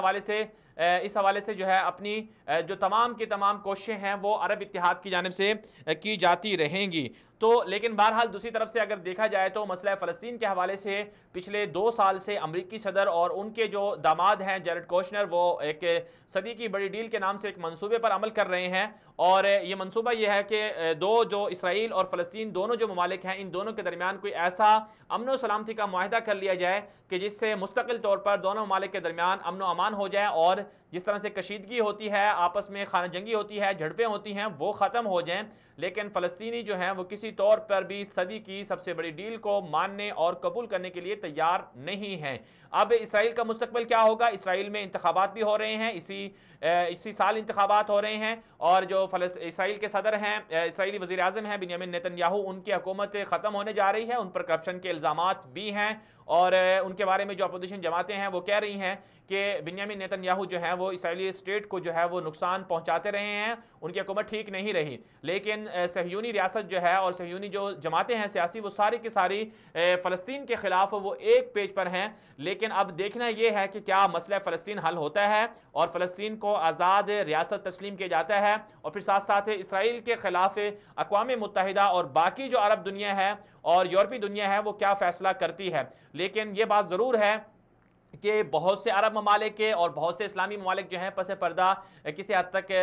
حوالے سے جو ہے اپنی جو تمام کی تمام کوششیں ہیں وہ عرب اتحاد کی جانب سے کی جاتی رہیں گی۔ تو لیکن بہرحال دوسری طرف سے اگر دیکھا جائے تو مسئلہ فلسطین کے حوالے سے پچھلے 2 سال سے امریکی صدر اور ان کے جو داماد ہیں جیرڈ کوشنر، وہ ایک صدی کی بڑی ڈیل کے نام سے ایک منصوبے پر عمل کر رہے ہیں، اور یہ منصوبہ یہ ہے کہ جو اسرائیل اور فلسطین دونوں جو ممالک ہیں ان دونوں کے درمیان کوئی ایسا امن و سلامتی کا معاہدہ کر لیا جائے کہ جس سے مستقل طور پر دونوں ممالک کے درمیان امن و امان ہو جائے، اور جس طرح سے کشیدگی ہوتی ہے، آپس میں خانہ جنگی ہوتی ہے، جھڑپیں ہوتی ہیں، وہ ختم ہو جائیں۔ لیکن فلسطینی جو ہیں وہ کسی طور پر بھی صدی کی سب سے بڑی ڈیل کو ماننے اور قبول کرنے کے لیے تیار نہیں ہیں۔ اب اسرائیل کا مستقبل کیا ہوگا؟ اسرائیل میں انتخابات بھی ہو رہے ہیں، اسی سال انتخابات ہو رہے ہیں، اور جو اسرائیل کے صدر ہیں، اسرائیلی وزیر اعظم ہیں بنیامین نیتن یاہو، ان کی حکومت ختم ہونے جا رہی ہے، ان پر کرپشن کے الزامات بھی ہیں، اور ان کے بارے میں جو اپوزیشن جماعتیں ہیں وہ کہہ رہی ہیں کہ بنیامین نیتن یاہو جو ہے وہ اسرائیلی اسٹیٹ کو جو ہے وہ نقصان پہنچاتے رہے ہیں، ان کی حکومت ٹھیک نہیں رہی۔ لیکن صہیونی ریاست جو ہے اور صہیونی جو جماعتیں ہیں سیاسی، وہ ساری کی ساری فلسطین کے خلاف وہ ایک پیج پر ہیں۔ لیکن اب دیکھنا یہ ہے کہ کیا مسئلہ فلسطین حل ہوتا ہے اور فلسطین کو آزاد ریاست تسلیم کیا جاتا ہے، اور پھر ساتھ ساتھ اسرائیل کے خلاف اقوام متحدہ اور باقی جو عرب دنیا ہے اور یورپی دنیا ہے وہ کیا فیصلہ کرتی ہے۔ لیکن یہ بات ضرور ہے کہ بہت سے عرب ممالک کے اور بہت سے اسلامی ممالک جو ہیں پس پردہ کسی حد تک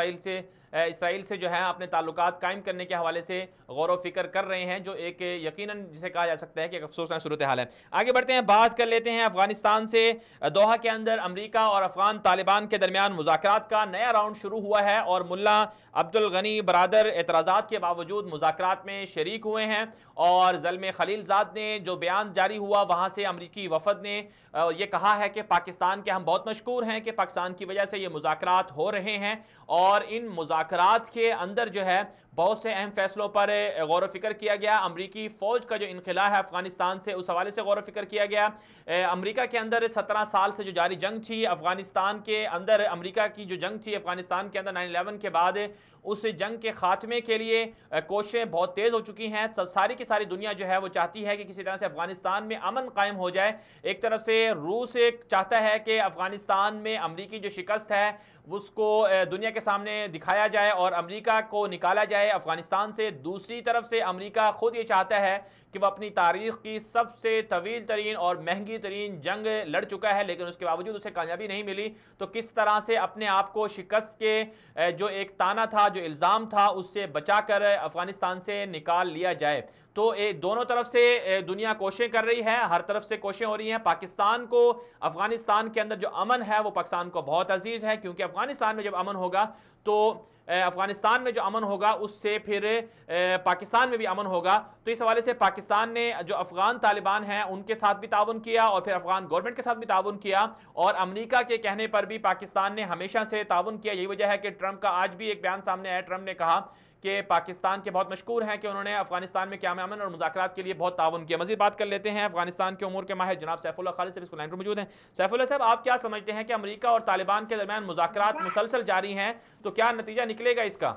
اسرائیل سے جو ہے اپنے تعلقات قائم کرنے کے حوالے سے غور و فکر کر رہے ہیں، جو ایک یقیناً جسے کہا جا سکتا ہے کہ ایک افسوسناک صورتحال ہے۔ آگے بڑھتے ہیں، بات کر لیتے ہیں افغانستان سے۔ دوحہ کے اندر امریکہ اور افغان طالبان کے درمیان مذاکرات کا نیا راؤنڈ شروع ہوا ہے، اور ملا عبد الغنی برادر اعتراضات کے باوجود مذاکرات میں شریک ہوئے ہیں، اور زلمے خلیل زاد نے جو بیان جاری ہوا وہاں سے امریکی وفد نے یہ کہا ہے کہ پاکستان کے ہم بہت مشکور ہیں کہ پاکستان کی وجہ سے یہ مذاکرات ہو رہے ہیں، اور ان مذاکرات کے اندر جو ہے بہت سے اہم فیصلوں پر غور و فکر کیا گیا۔ امریکی فوج کا جو انخلا ہے افغانستان سے، اس حوالے سے غور و فکر کیا گیا۔ امریکہ کے اندر 17 سال سے جو جاری جنگ تھی افغانستان کے اندر، امریکہ کی جو جنگ تھی افغانستان کے اندر 9/11 کے بعد، اس جنگ کے خاتمے کے لیے کوششیں بہت تیز ہو چکی ہیں۔ ساری کی ساری دنیا جو ہے وہ چاہتی ہے کہ کسی طرح سے افغانستان میں امن قائم ہو جائے۔ ایک طرف سے روس چاہتا ہے کہ افغانستان میں امریکی جو شکست ہے اس کو دنیا کے سامنے دکھایا جائے اور امریکہ کو نکالا جائے افغانستان سے۔ دوسری طرف سے امریکہ خود یہ چاہتا ہے کہ وہ اپنی تاریخ کی سب سے طویل ترین اور مہنگی ترین جنگ لڑ چکا ہے، لیکن اس کے باوجود اسے کامیابی نہیں ملی، تو کس طرح سے اپنے آپ کو شکست کے جو ایک تانا تھا، جو الزام تھا، اس سے بچا کر افغانستان سے نکال لیا جائے۔ تو دونوں طرف سے دنیا کوششیں کر رہی ہے، ہر طرف سے کوششیں ہو رہی ہیں۔ پاکستان کو افغانستان کے اندر جو امن ہے وہ پاکستان کو بہت عزیز ہے، کیونکہ افغانستان میں جب امن ہوگا تو افغانستان میں جو امن ہوگا اس سے پھر پاکستان میں بھی امن ہوگا۔ تو اس حوالے سے پاکستان نے جو افغان طالبان ہیں ان کے ساتھ بھی تعاون کیا اور پھر افغان گورنمنٹ کے ساتھ بھی تعاون کیا، اور امریکہ کے کہنے پر بھی پاکستان نے ہمیشہ سے تعاون کیا۔ یہی وجہ ہے کہ ٹرمپ کا آج بھی ایک بیان سامنے آیا، ٹرمپ نے کہا کہ پاکستان کے بہت مشکور ہیں کہ انہوں نے افغانستان میں قیام امن اور مذاکرات کے لیے بہت تعاون کیا۔ مزید بات کر لیتے ہیں افغانستان کے امور کے ماہر جناب سیف اللہ خالد صاحب اس کو لائن پر موجود ہیں۔ سیف اللہ صاحب، آپ کیا سمجھتے ہیں کہ امریکہ اور طالبان کے درمیان مذاکرات مسلسل جاری ہیں، تو کیا نتیجہ نکلے گا اس کا؟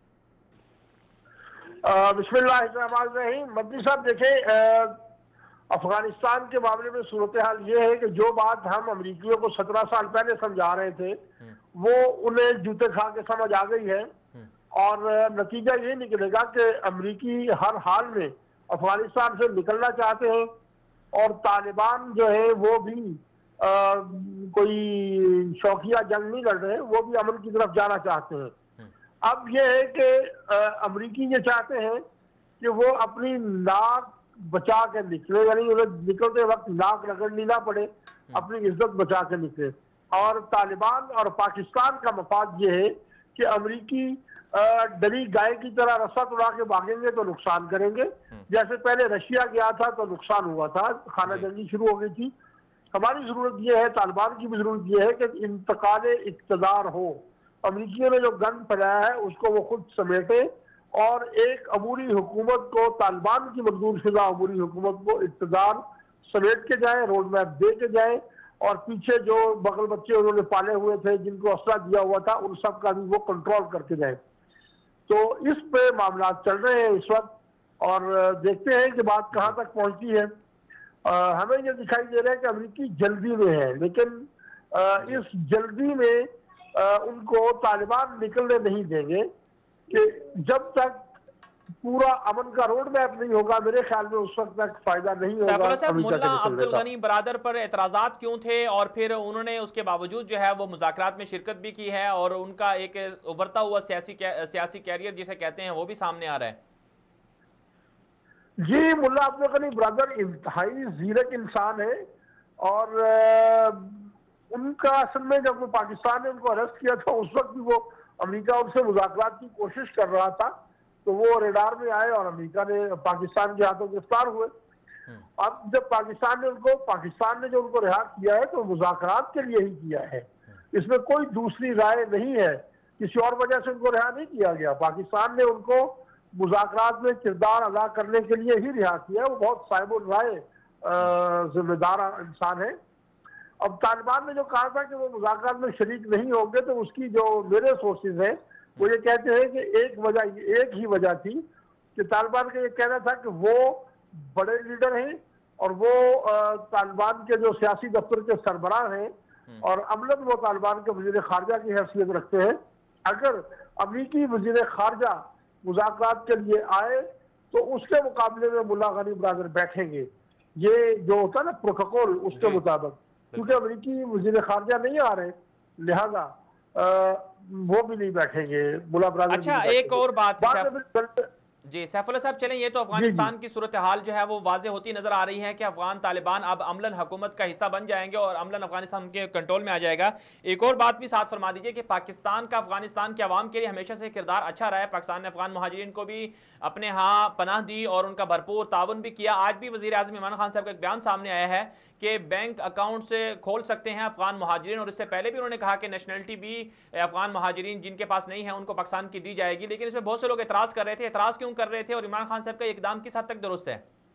بسم اللہ الرحمن الرحیم۔ مدنی صاحب دیکھیں، افغانستان کے معاملے میں صورتحال یہ ہے کہ جو بات ہم امریکیوں کو 17 سال پہلے سمجھا رہے تھے وہ انہیں جوتے کھا کے سمجھ آ گئی ہے، اور نتیجہ یہ نکلے گا کہ امریکی ہر حال میں افغانستان سے نکلنا چاہتے ہیں، اور طالبان جو ہے وہ بھی کوئی شوقیہ جنگ نہیں لڑ رہے، وہ بھی امن کی طرف جانا چاہتے ہیں۔ اب یہ ہے کہ امریکی یہ چاہتے ہیں کہ وہ اپنی ناک بچا کے نکلے، یعنی انہیں نکلتے وقت ناک رگڑنی نہ پڑے، اپنی عزت بچا کے نکلے۔ اور طالبان اور پاکستان کا مفاد یہ ہے کہ امریکی ڈری گائے کی طرح رسا اڑا کے بھاگیں گے تو نقصان کریں گے، جیسے پہلے رشیا گیا تھا تو نقصان ہوا تھا، خانہ جنگی شروع ہو گئی تھی۔ ہماری ضرورت یہ ہے، طالبان کی بھی ضرورت یہ ہے کہ انتقال اقتدار ہو۔ امریکیوں نے جو گن پھیلایا ہے اس کو وہ خود سمیٹے، اور ایک عبوری حکومت کو، طالبان کی مقدور شدہ عبوری حکومت کو اقتدار سمیٹ کے جائیں، روڈ میپ دے کے جائیں، اور پیچھے جو بغل بچے انہوں نے پالے ہوئے تھے جن کو اسلحہ دیا ہوا تھا ان سب کا بھی وہ کنٹرول کر کے جائیں. تو اس پہ معاملات چل رہے ہیں اس وقت اور دیکھتے ہیں کہ بات کہاں تک پہنچتی ہے. ہمیں یہ دکھائی دے رہا ہے کہ امریکی جلدی میں ہے لیکن اس جلدی میں ان کو طالبان نکلنے نہیں دیں گے کہ جب تک پورا امن کا روڈ میپ نہیں ہوگا میرے خیال میں اس وقت تک فائدہ نہیں ہوگا. سیف اللہ صاحب، امریکہ کے ملا نکلنے کا. عبدالغنی برادر پر اعتراضات کیوں تھے اور پھر انہوں نے اس کے باوجود جو ہے وہ مذاکرات میں شرکت بھی کی ہے اور ان کا ایک ابھرتا ہوا سیاسی کیریئر جسے کہتے ہیں وہ بھی سامنے آ رہا ہے؟ جی، ملا عبدالغنی برادر انتہائی زیرک انسان ہے اور ان کا اصل میں جب وہ پاکستان نے ان کو اریسٹ کیا تھا اس وقت بھی وہ امریکہ ان سے مذاکرات کی کوشش کر رہا تھا تو وہ ریڈار میں آئے اور امریکہ نے پاکستان کے ہاتھوں گرفتار ہوئے. اب جب پاکستان نے جو ان کو رہا کیا ہے تو مذاکرات کے لیے ہی کیا ہے. اس میں کوئی دوسری رائے نہیں ہے، کسی اور وجہ سے ان کو رہا نہیں کیا گیا. پاکستان نے ان کو مذاکرات میں کردار ادا کرنے کے لیے ہی رہا کیا. وہ بہت صاحب الرائے ذمہ دار انسان ہے. اب طالبان نے جو کہا تھا کہ وہ مذاکرات میں شریک نہیں ہوں گے تو اس کی جو میرے سورسز ہیں وہ یہ کہتے ہیں کہ ایک ہی وجہ تھی کہ طالبان کا یہ کہنا تھا کہ وہ بڑے لیڈر ہیں اور وہ طالبان کے جو سیاسی دفتر کے سربراہ ہیں اور عملاً وہ طالبان کے وزیر خارجہ کی حیثیت رکھتے ہیں. اگر امریکی وزیر خارجہ مذاکرات کے لیے آئے تو اس کے مقابلے میں ملا غنی برادر بیٹھیں گے. یہ جو ہوتا ہے نا پروٹوکول اس کے مطابق، کیونکہ امریکی وزیر خارجہ نہیں آ رہے لہذا وہ بھی نہیں بیٹھیں گے. ملا برادر. اچھا، ایک اور بات جی سیف اللہ صاحب، چلیں یہ تو افغانستان کی صورتحال جو ہے وہ واضح ہوتی نظر آ رہی ہے کہ افغان طالبان اب عملاً حکومت کا حصہ بن جائیں گے اور عملاً افغانستان کے کنٹرول میں آ جائے گا. ایک اور بات بھی ساتھ فرما دیجئے کہ پاکستان کا افغانستان کے عوام کے لیے ہمیشہ سے کردار اچھا رہا ہے. پاکستان نے افغان مہاجرین کو بھی اپنے ہاں پناہ دی اور ان کا بھرپور تعاون بھی کیا. آج بھی وزیر اعظم عمران خان صاحب کا ایک بیان سامنے آیا ہے کہ بینک اکاؤنٹ سے کھول سکتے ہیں افغان مہاجرین، اور اس سے پہلے بھی انہوں نے کہا کہ نیشنلٹی بھی افغان مہاجرین جن کے پاس نہیں ہے ان کو پاکستان کی دی جائے گی. لیکن اس میں بہت سے لوگ اعتراض کر رہے تھے. اعتراض کیوں کر رہے تھے اور عمران خان صاحب کا اقدام کس حد تک درست ہے؟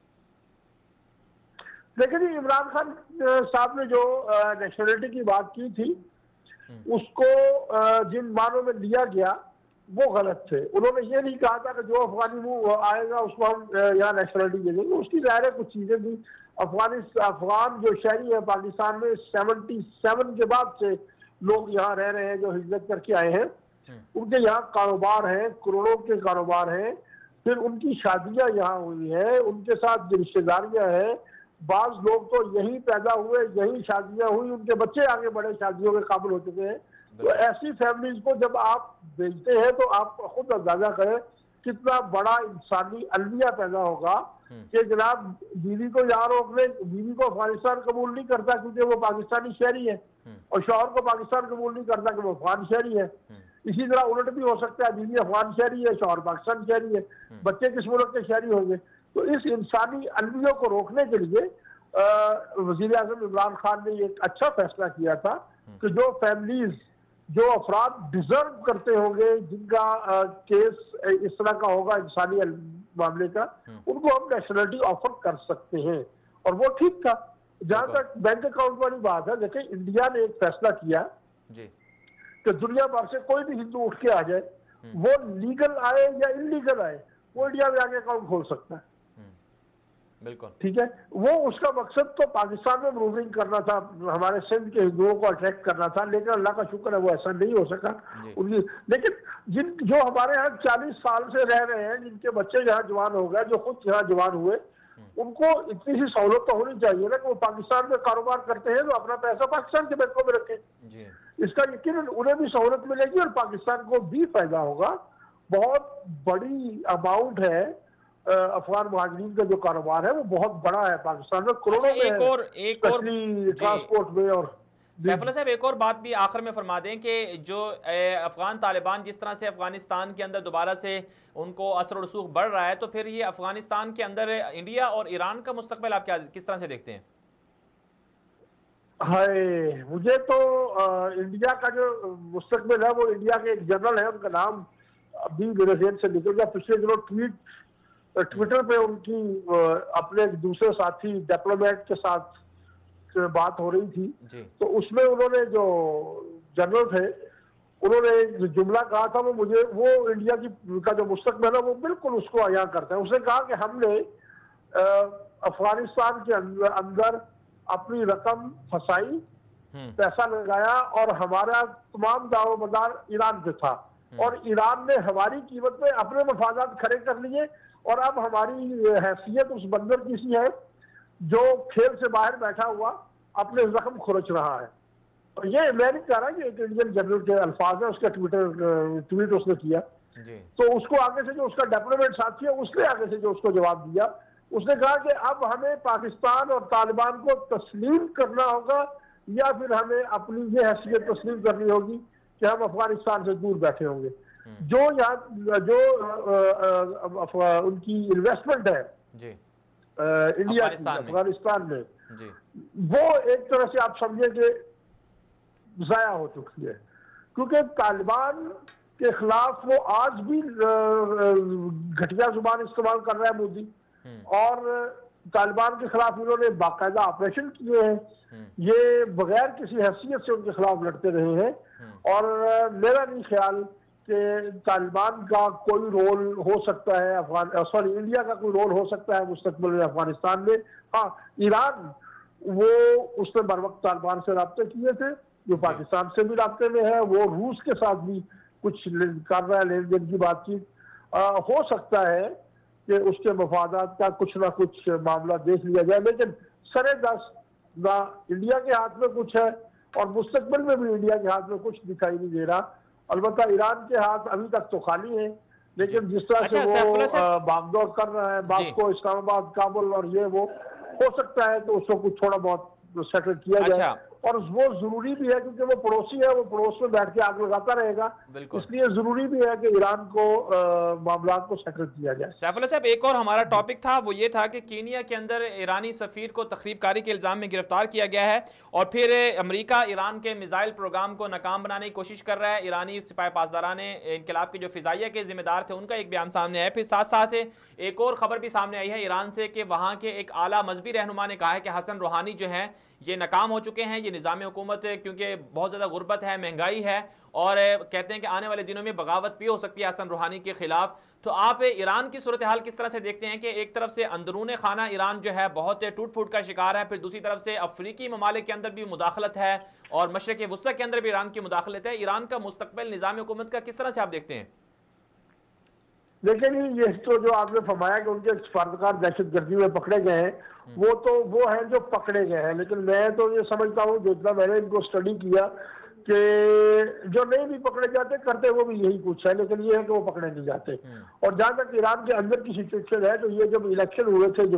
لیکن عمران خان صاحب نے جو نیشنلٹی کی بات کی تھی اس کو جن معنوں میں لیا گیا وہ غلط تھے. انہوں نے یہ نہیں کہا تھا کہ جو افغانی وہ آئے گا اس کو ہم یہاں نیشنلٹی دے دیں گے. اس کی ظاہر ہے کچھ چیزیں بھی افغان جو شہری ہے پاکستان میں 77 کے بعد سے لوگ یہاں رہ رہے ہیں جو ہجرت کر کے آئے ہیں. ان کے یہاں کاروبار ہیں، کروڑوں کے کاروبار ہیں، پھر ان کی شادیاں یہاں ہوئی ہیں، ان کے ساتھ جو رشتہ داریاں ہیں. بعض لوگ تو یہیں پیدا ہوئے، یہیں شادیاں ہوئی، ان کے بچے آگے بڑے شادیوں کے قابل ہو چکے ہیں. تو ایسی فیملیز کو جب آپ بھیجتے ہیں تو آپ خود اندازہ کریں کتنا بڑا انسانی المیہ پیدا ہوگا کہ جناب بیوی کو یہاں روک لیں. بیوی کو افغانستان قبول نہیں کرتا کیونکہ وہ پاکستانی شہری ہے اور شوہر کو پاکستان قبول نہیں کرتا کہ وہ افغان شہری ہے. اسی طرح الٹ بھی ہو سکتا ہے، بیوی افغان شہری ہے، شوہر پاکستان شہری ہے، بچے کس ملک کے شہری ہوں گے. تو اس انسانی المیوں کو روکنے کے لیے وزیر اعظم عمران خان نے ایک اچھا فیصلہ کیا تھا کہ جو فیملیز، جو افراد ڈیزرو کرتے ہوں گے، جن کا کیس اس طرح کا ہوگا انسانی معاملے کا، ان کو ہم نیشنلٹی آفر کر سکتے ہیں. اور وہ ٹھیک تھا. جہاں تک بینک اکاؤنٹ والی بات ہے، دیکھیں انڈیا نے ایک فیصلہ کیا کہ دنیا بھر سے کوئی بھی ہندو اٹھ کے آ جائے، وہ لیگل آئے یا انلیگل آئے، وہ انڈیا میں آگے اکاؤنٹ کھول سکتا ہے. بالکل ٹھیک ہے. وہ اس کا مقصد تو پاکستان میں موونگ کرنا تھا، ہمارے سندھ کے ہندوؤں کو اٹریکٹ کرنا تھا، لیکن اللہ کا شکر ہے وہ ایسا نہیں ہو سکا. لیکن جو ہمارے یہاں 40 سال سے رہ رہے ہیں، جن کے بچے یہاں جوان ہو گئے، جو خود یہاں جوان ہوئے، ان کو اتنی سی سہولت تو ہونی چاہیے نا کہ وہ پاکستان میں کاروبار کرتے ہیں تو اپنا پیسہ پاکستان کے بینکوں میں رکھیں. اس کا یقیناً انہیں بھی سہولت ملے گی اور پاکستان کو بھی فائدہ ہوگا. بہت بڑی اماؤنٹ ہے افغان مہاجرین کا جو کاروبار ہے وہ بہت بڑا ہے پاکستان میں، کروڑوں میں ٹرانسپورٹ میں. اور سیف اللہ صاحب ایک اور بات بھی آخر میں فرما دیں کہ جو افغان طالبان جس طرح سے افغانستان کے اندر دوبارہ سے ان کو اثر و رسوخ بڑھ رہا ہے، تو پھر یہ افغانستان کے اندر انڈیا اور ایران کا مستقبل آپ کس طرح سے دیکھتے ہیں؟ مجھے تو انڈیا کا جو مستقبل ہے وہ انڈیا کے ایک جنرل ہے، ان کا نام ابھی میرے ذہن سے نکل گیا. پچھلے دنوں ٹویٹر پہ ان کی اپنے دوسرے ساتھی ڈپلومیٹ کے ساتھ بات ہو رہی تھی جی تو اس میں انہوں نے جو جنرل تھے انہوں نے جو جملہ کہا تھا وہ انڈیا کا جو مستقبل ہے وہ بالکل اس کو عیاں کرتا ہے. اس نے کہا کہ ہم نے افغانستان کے اندر اپنی رقم پھنسائی, پیسہ لگایا اور ہمارا تمام دار و مدار ایران پہ تھا اور ایران نے ہماری قیمت پہ اپنے مفادات کھڑے کر لیے اور اب ہماری حیثیت اس بندر کی سی ہے جو کھیل سے باہر بیٹھا ہوا اپنے زخم کھرچ رہا ہے. اور یہ میں نہیں کہہ رہا کہ ایک انڈین جنرل کے الفاظ ہیں, اس کا ٹویٹ اس نے کیا تو اس کو آگے سے جو اس کا ڈپلومیٹ ساتھی ہے اس نے آگے سے جو اس کو جواب دیا, اس نے کہا کہ اب ہمیں پاکستان اور طالبان کو تسلیم کرنا ہوگا یا پھر ہمیں اپنی یہ حیثیت تسلیم کرنی ہوگی کہ ہم افغانستان سے دور بیٹھے ہوں گے. جو یہاں جو ان کی انویسٹمنٹ ہے انڈیا کی افغانستان میں وہ ایک طرح سے آپ سمجھیں کہ ضائع ہو چکی ہے, کیونکہ طالبان کے خلاف وہ آج بھی گھٹیا زبان استعمال کر رہا ہے مودی, اور طالبان کے خلاف انہوں نے باقاعدہ آپریشن کیے ہیں, یہ بغیر کسی حیثیت سے ان کے خلاف لڑتے رہے ہیں. اور میرا نہیں خیال کہ طالبان کا کوئی رول ہو سکتا ہے انڈیا کا کوئی رول ہو سکتا ہے مستقبل میں افغانستان میں. ہاں ایران وہ اس نے بر وقت طالبان سے رابطے کیے تھے, جو پاکستان سے بھی رابطے میں ہے, وہ روس کے ساتھ بھی کچھ کر رہا ہے لین دین کی بات چیت. ہو سکتا ہے کہ اس کے مفادات کا کچھ نہ کچھ معاملہ دیکھ لیا جائے, لیکن سرے دس نہ انڈیا کے ہاتھ میں کچھ ہے اور مستقبل میں بھی انڈیا کے ہاتھ میں کچھ دکھائی نہیں دے رہا. البتہ ایران کے ہاتھ ابھی تک تو خالی ہیں, لیکن جس طرح سے وہ بھاگ دوڑ کر رہا ہے باپ کو اسلام آباد کابل اور یہ وہ ہو سکتا ہے تو اس کو کچھ تھوڑا بہت سیٹل کیا جائے. اور وہ ضروری بھی ہے کیونکہ وہ پڑوسی ہے, وہ پڑوس میں بیٹھ کے آگ لگاتا رہے گا, اس لیے ضروری بھی ہے کہ ایران کو معاملات کو سیٹل کیا جائے. سیف اللہ صاحب ایک اور ہمارا ٹاپک تھا وہ یہ تھا کہ کینیا کے اندر ایرانی سفیر کو تخریب کاری کے الزام میں گرفتار کیا گیا ہے اور پھر امریکہ ایران کے میزائل پروگرام کو ناکام بنانے کی کوشش کر رہا ہے. ایرانی سپاہ پاسداران انقلاب کے جو فضائیہ کے ذمہ دار تھے ان کا ایک بیان سامنے آیا. پھر ساتھ ساتھ ایک اور خبر بھی سامنے آئی ہے ایران سے کہ وہاں کے ایک اعلیٰ مذہبی رہنما نے کہا ہے کہ حسن روحانی جو ہیں یہ ناکام ہو چکے ہیں, یہ نظام حکومت کیونکہ بہت زیادہ غربت ہے, مہنگائی ہے, اور کہتے ہیں کہ آنے والے دنوں میں بغاوت بھی ہو سکتی ہے حسن روحانی کے خلاف. تو آپ ایران کی صورتحال کس طرح سے دیکھتے ہیں کہ ایک طرف سے اندرون خانہ ایران جو ہے بہت ٹوٹ پھوٹ کا شکار ہے, پھر دوسری طرف سے افریقی ممالک کے اندر بھی مداخلت ہے اور مشرق وسطی کے اندر بھی ایران کی مداخلت ہے. ایران کا مستقبل نظام حکومت کا کس طرح سے آپ دیکھتے ہیں؟ لیکن یہ تو جو آپ نے فرمایا کہ ان کے سفارتکار دہشت گردی میں پکڑے گئے ہیں وہ تو وہ ہیں جو پکڑے گئے ہیں, لیکن میں تو یہ سمجھتا ہوں جتنا میں نے ان کو اسٹڈی کیا کہ جو نہیں بھی پکڑے جاتے کرتے وہ بھی یہی کچھ ہے, لیکن یہ ہے کہ وہ پکڑے نہیں جاتے. اور جہاں تک ایران کے اندر کی سچویشن ہے تو یہ جب الیکشن ہوئے تھے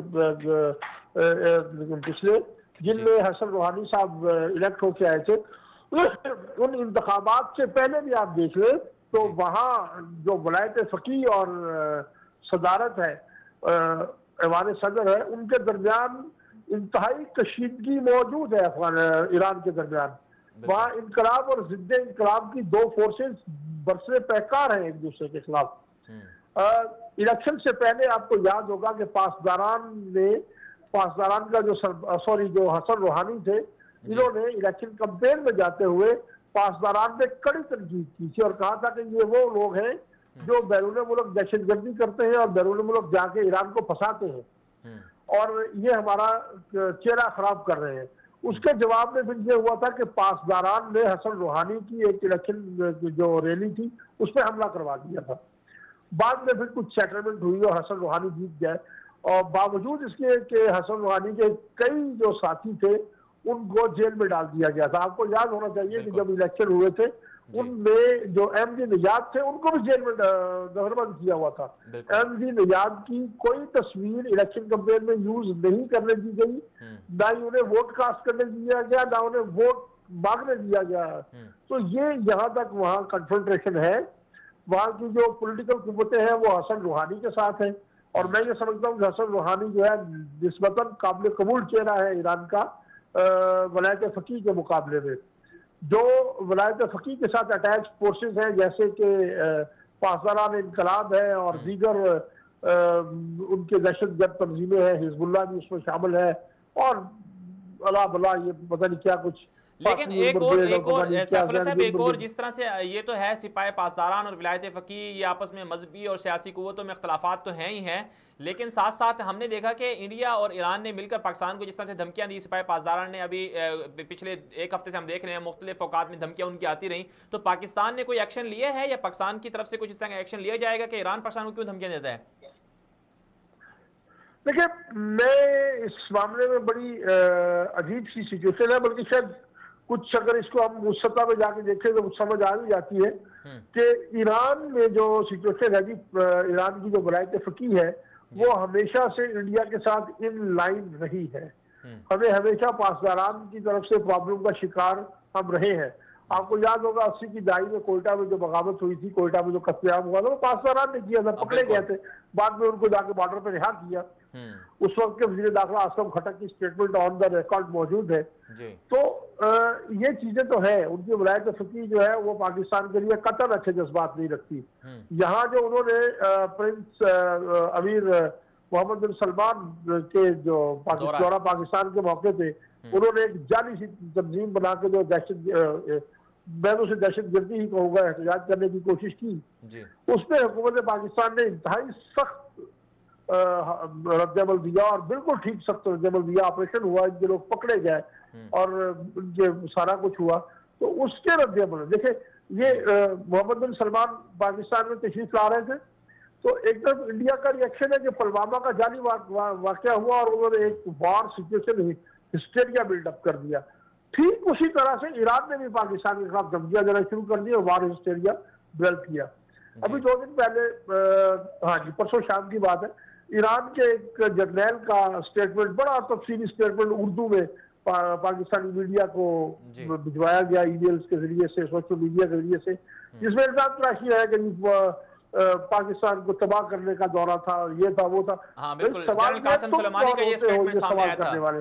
جو پچھلے جن میں حسن روحانی صاحب الیکٹ ہو کے آئے تھے, ان انتخابات سے پہلے بھی آپ دیکھ لیں تو وہاں جو ولایت فقیہ اور صدارت ہے ایوان صدر ہے ان کے درمیان انتہائی کشیدگی موجود ہے. ایران کے درمیان وہاں انقلاب اور ضد انقلاب کی دو فورسز برسر پیکار ہیں ایک دوسرے کے خلاف. الیکشن سے پہلے آپ کو یاد ہوگا کہ پاسداران کا جو حسن روحانی تھے انہوں نے الیکشن کمپین میں جاتے ہوئے پاسداران میں کڑی تنقید کی تھی اور کہا تھا کہ یہ وہ لوگ ہیں جو بیرون ملک دہشت گردی کرتے ہیں اور بیرون ملک جا کے ایران کو پھنساتے ہیں اور یہ ہمارا چہرہ خراب کر رہے ہیں. اس کے جواب میں پھر یہ ہوا تھا کہ پاسداران نے حسن روحانی کی ایک الیکشن جو ریلی تھی اس پہ حملہ کروا دیا تھا. بعد میں پھر کچھ سیٹلمنٹ ہوئی اور حسن روحانی جیت گئے, اور باوجود اس کے کہ حسن روحانی کے کئی جو ساتھی تھے ان کو جیل میں ڈال دیا گیا تھا. آپ کو یاد ہونا چاہیے کہ جب الیکشن ہوئے تھے ان میں جو احمدی نژاد تھے ان کو بھی جیل میں نظربند کیا ہوا تھا. احمدی نژاد کی کوئی تصویر الیکشن کمپین میں یوز نہیں کرنے دی گئی, نہ ہی انہیں ووٹ کاسٹ کرنے دیا گیا, نہ انہیں ووٹ مانگنے دیا گیا. تو یہ یہاں تک وہاں کنفرنٹریشن ہے. وہاں کی جو پولیٹیکل قوتیں ہیں وہ حسن روحانی کے ساتھ ہیں, اور میں یہ سمجھتا ہوں کہ حسن روحانی جو ہے نسبتاً قابل قبول چہرہ ہے ایران کا ولایت فقیہ کے مقابلے میں. جو ولایت فقیہ کے ساتھ اٹیچ فورسز ہیں جیسے کہ پاسداران انقلاب ہے اور دیگر ان کے دہشت گرد تنظیمیں ہیں, حزب اللہ بھی اس میں شامل ہے, اور اللہ بلا یہ پتہ نہیں کیا کچھ. لیکن ایک اور سیف اللہ صاحب، ایک اور جس طرح سے یہ تو ہے سپاہ پاسداران اور ولایت فقیہ یہ آپس میں مذہبی اور سیاسی قوتوں میں اختلافات تو ہیں ہی ہیں، لیکن ساتھ ساتھ ہم نے دیکھا کہ انڈیا اور ایران نے مل کر پاکستان کو جس طرح سے دھمکیاں دی، سپاہ پاسداران نے ابھی پچھلے ایک ہفتے سے ہم دیکھ رہے ہیں مختلف اوقات میں دھمکیاں ان کی آتی رہیں، تو پاکستان نے کوئی ایکشن لیا ہے یا پاکستان کی طرف سے کچھ اس طرح کا ایکشن لیا جائے گا کہ ایران پاکستان کو کیوں دھمکیاں دیتا ہے؟ دیکھیں میں اس معاملے میں بڑی عجیب سی سچویشن ہے، بلکہ شاید کچھ اگر اس کو ہم اس سطح پہ جا کے دیکھیں تو سمجھ آ بھی جاتی ہے کہ ایران میں جو سچویشن ہے جی، ایران کی جو ولایت فقیہ ہے وہ ہمیشہ سے انڈیا کے ساتھ ان لائن رہی ہے. ہمیں ہمیشہ پاسداران کی طرف سے پرابلم کا شکار ہم رہے ہیں. آپ کو یاد ہوگا 80 کی دہائی میں کوئٹہ میں جو بغاوت ہوئی تھی، کوئٹہ میں جو قتل عام ہوا تھا، وہ پاسداران نے کیا تھا، پکڑے گئے تھے، بعد میں ان کو جا کے بارڈر پہ رہا کیا. اس وقت کے وزیر داخلہ اسلم خٹک کی اسٹیٹمنٹ آن دا ریکارڈ موجود ہے. تو یہ چیزیں تو ہے، ان کی ولایت فقیہ جو ہے وہ پاکستان کے لیے قطعاً اچھے جذبات نہیں رکھتی. یہاں جو انہوں نے پرنس امیر محمد بن سلمان کے جو دورہ پاکستان کے موقع پہ انہوں نے ایک جعلی سی تنظیم بنا کے جو میں اسے دہشت گردی ہی کہوں گا احتجاج کرنے کی کوشش کی، اس میں حکومت پاکستان نے انتہائی سخت رد عمل دیا، اور بالکل ٹھیک سخت رد عمل دیا. آپریشن ہوا، ان کے لوگ پکڑے گئے اور ان کے سارا کچھ ہوا. تو اس کے رد عمل دیکھیں، یہ محمد بن سلمان پاکستان میں تشریف لا رہے تھے، تو ایک طرف انڈیا کا ریئیکشن ہے کہ پلوامہ کا جعلی واقعہ ہوا اور انہوں نے ایک war situation hysteria build up کر دیا. ٹھیک اسی طرح سے ایران نے بھی پاکستان کے خلاف دھمکیاں دینا شروع کر دی اور وار ہسٹیریا ڈیولپ کیا. ابھی 2 دن پہلے پرسوں شام کی بات ہے، ایران کے ایک جرنیل کا سٹیٹمنٹ، بڑا تفصیلی سٹیٹمنٹ اردو میں پاکستانی میڈیا کو بھجوایا گیا ای میلز کے ذریعے سے، سوشل میڈیا کے ذریعے سے، جس میں الزام تراشی ہے کہ پاکستان کو تباہ کرنے کا دورہ تھا، یہ تھا وہ تھا. ہاں بالکل، جنرل قاسم سلیمانی کا یہ سٹیٹمنٹ سامنے آیا تھا.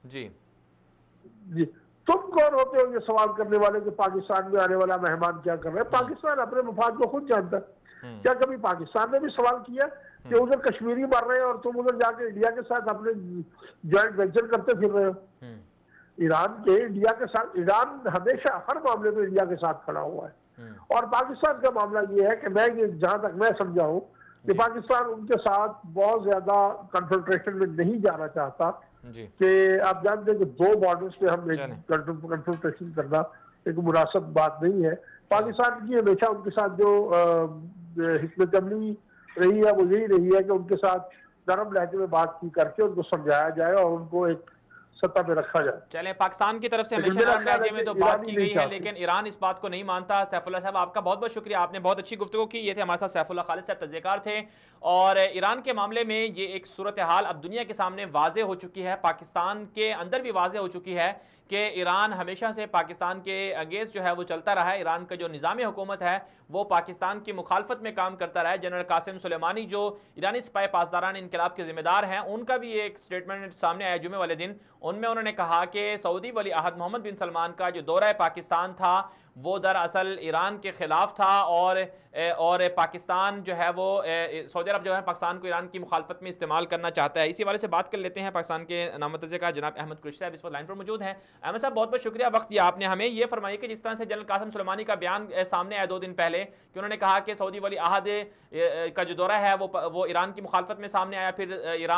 جی تم کون ہوتے ہو یہ سوال کرنے والے کہ پاکستان میں آنے والا مہمان کیا کر رہے ہیں؟ پاکستان اپنے مفاد کو خود جانتا ہے. کیا کبھی پاکستان نے بھی سوال کیا کہ ادھر کشمیری مر رہے ہیں اور تم ادھر جا کے انڈیا کے ساتھ اپنے جوائنٹ وینچر کرتے پھر رہے ہو؟ ایران کے انڈیا کے ساتھ، ایران ہمیشہ ہر معاملے میں انڈیا کے ساتھ کھڑا ہوا ہے. اور پاکستان کا معاملہ یہ ہے کہ میں جہاں تک میں سمجھا ہوں کہ پاکستان ان کے ساتھ بہت زیادہ کنفرنٹریشن میں نہیں جانا چاہتا. کہ آپ جانتے ہیں کہ 2 بارڈرز پہ ہم کنفرنٹریشن کرنا ایک مناسب بات نہیں ہے. پاکستان کی ہمیشہ ان کے ساتھ جو حکمت عملی رہی ہے وہ یہی رہی ہے کہ ان کے ساتھ نرم لہجے میں بات کی کر کے ان کو سمجھایا جائے اور ان کو ایک سطح پہ رکھا جائے. چلیں، پاکستان کی طرف سے ہمیشہ نرم لہجے میں تو بات کی گئی ہے، لیکن ایران اس بات کو نہیں مانتا. سیف اللہ صاحب آپ کا بہت بہت شکریہ، آپ نے بہت اچھی گفتگو کی. یہ تھے ہمارے ساتھ سیف اللہ خالد صاحب، تجزیہ کار تھے. اور ایران کے معاملے میں یہ ایک صورتحال اب دنیا کے سامنے واضح ہو چکی ہے، پاکستان کے اندر بھی واضح ہو چکی ہے کہ ایران ہمیشہ سے پاکستان کے اگینسٹ جو ہے وہ چلتا رہا ہے. ایران کا جو نظام حکومت ہے وہ پاکستان کی مخالفت میں کام کرتا رہا ہے. جنرل قاسم سلیمانی جو ایرانی سپاہ پاسداران انقلاب کے ذمہ دار ہیں، ان کا بھی ایک سٹیٹمنٹ سامنے آیا جمعے والے دن. ان میں انہوں نے کہا کہ سعودی ولی عہد محمد بن سلمان کا جو دورہ پاکستان تھا وہ دراصل ایران کے خلاف تھا، اور پاکستان جو ہے وہ سعودی عرب جو ہے پاکستان کو ایران کی مخالفت میں استعمال کرنا چاہتا ہے. اسی حوالے سے بات کر لیتے ہیں پاکستان کے نامہ تجزیہ کار جناب احمد قریشی صاحب اس وقت لائن پر موجود ہیں. احمد صاحب بہت بہت شکریہ، وقت دیا آپ نے ہمیں. یہ فرمائیے کہ جس طرح سے جنرل قاسم سلیمانی کا بیان سامنے آیا 2 دن پہلے کہ انہوں نے کہا کہ سعودی ولی عہد کا جو دورہ ہے وہ ایران کی مخالفت میں سامنے آیا، پھر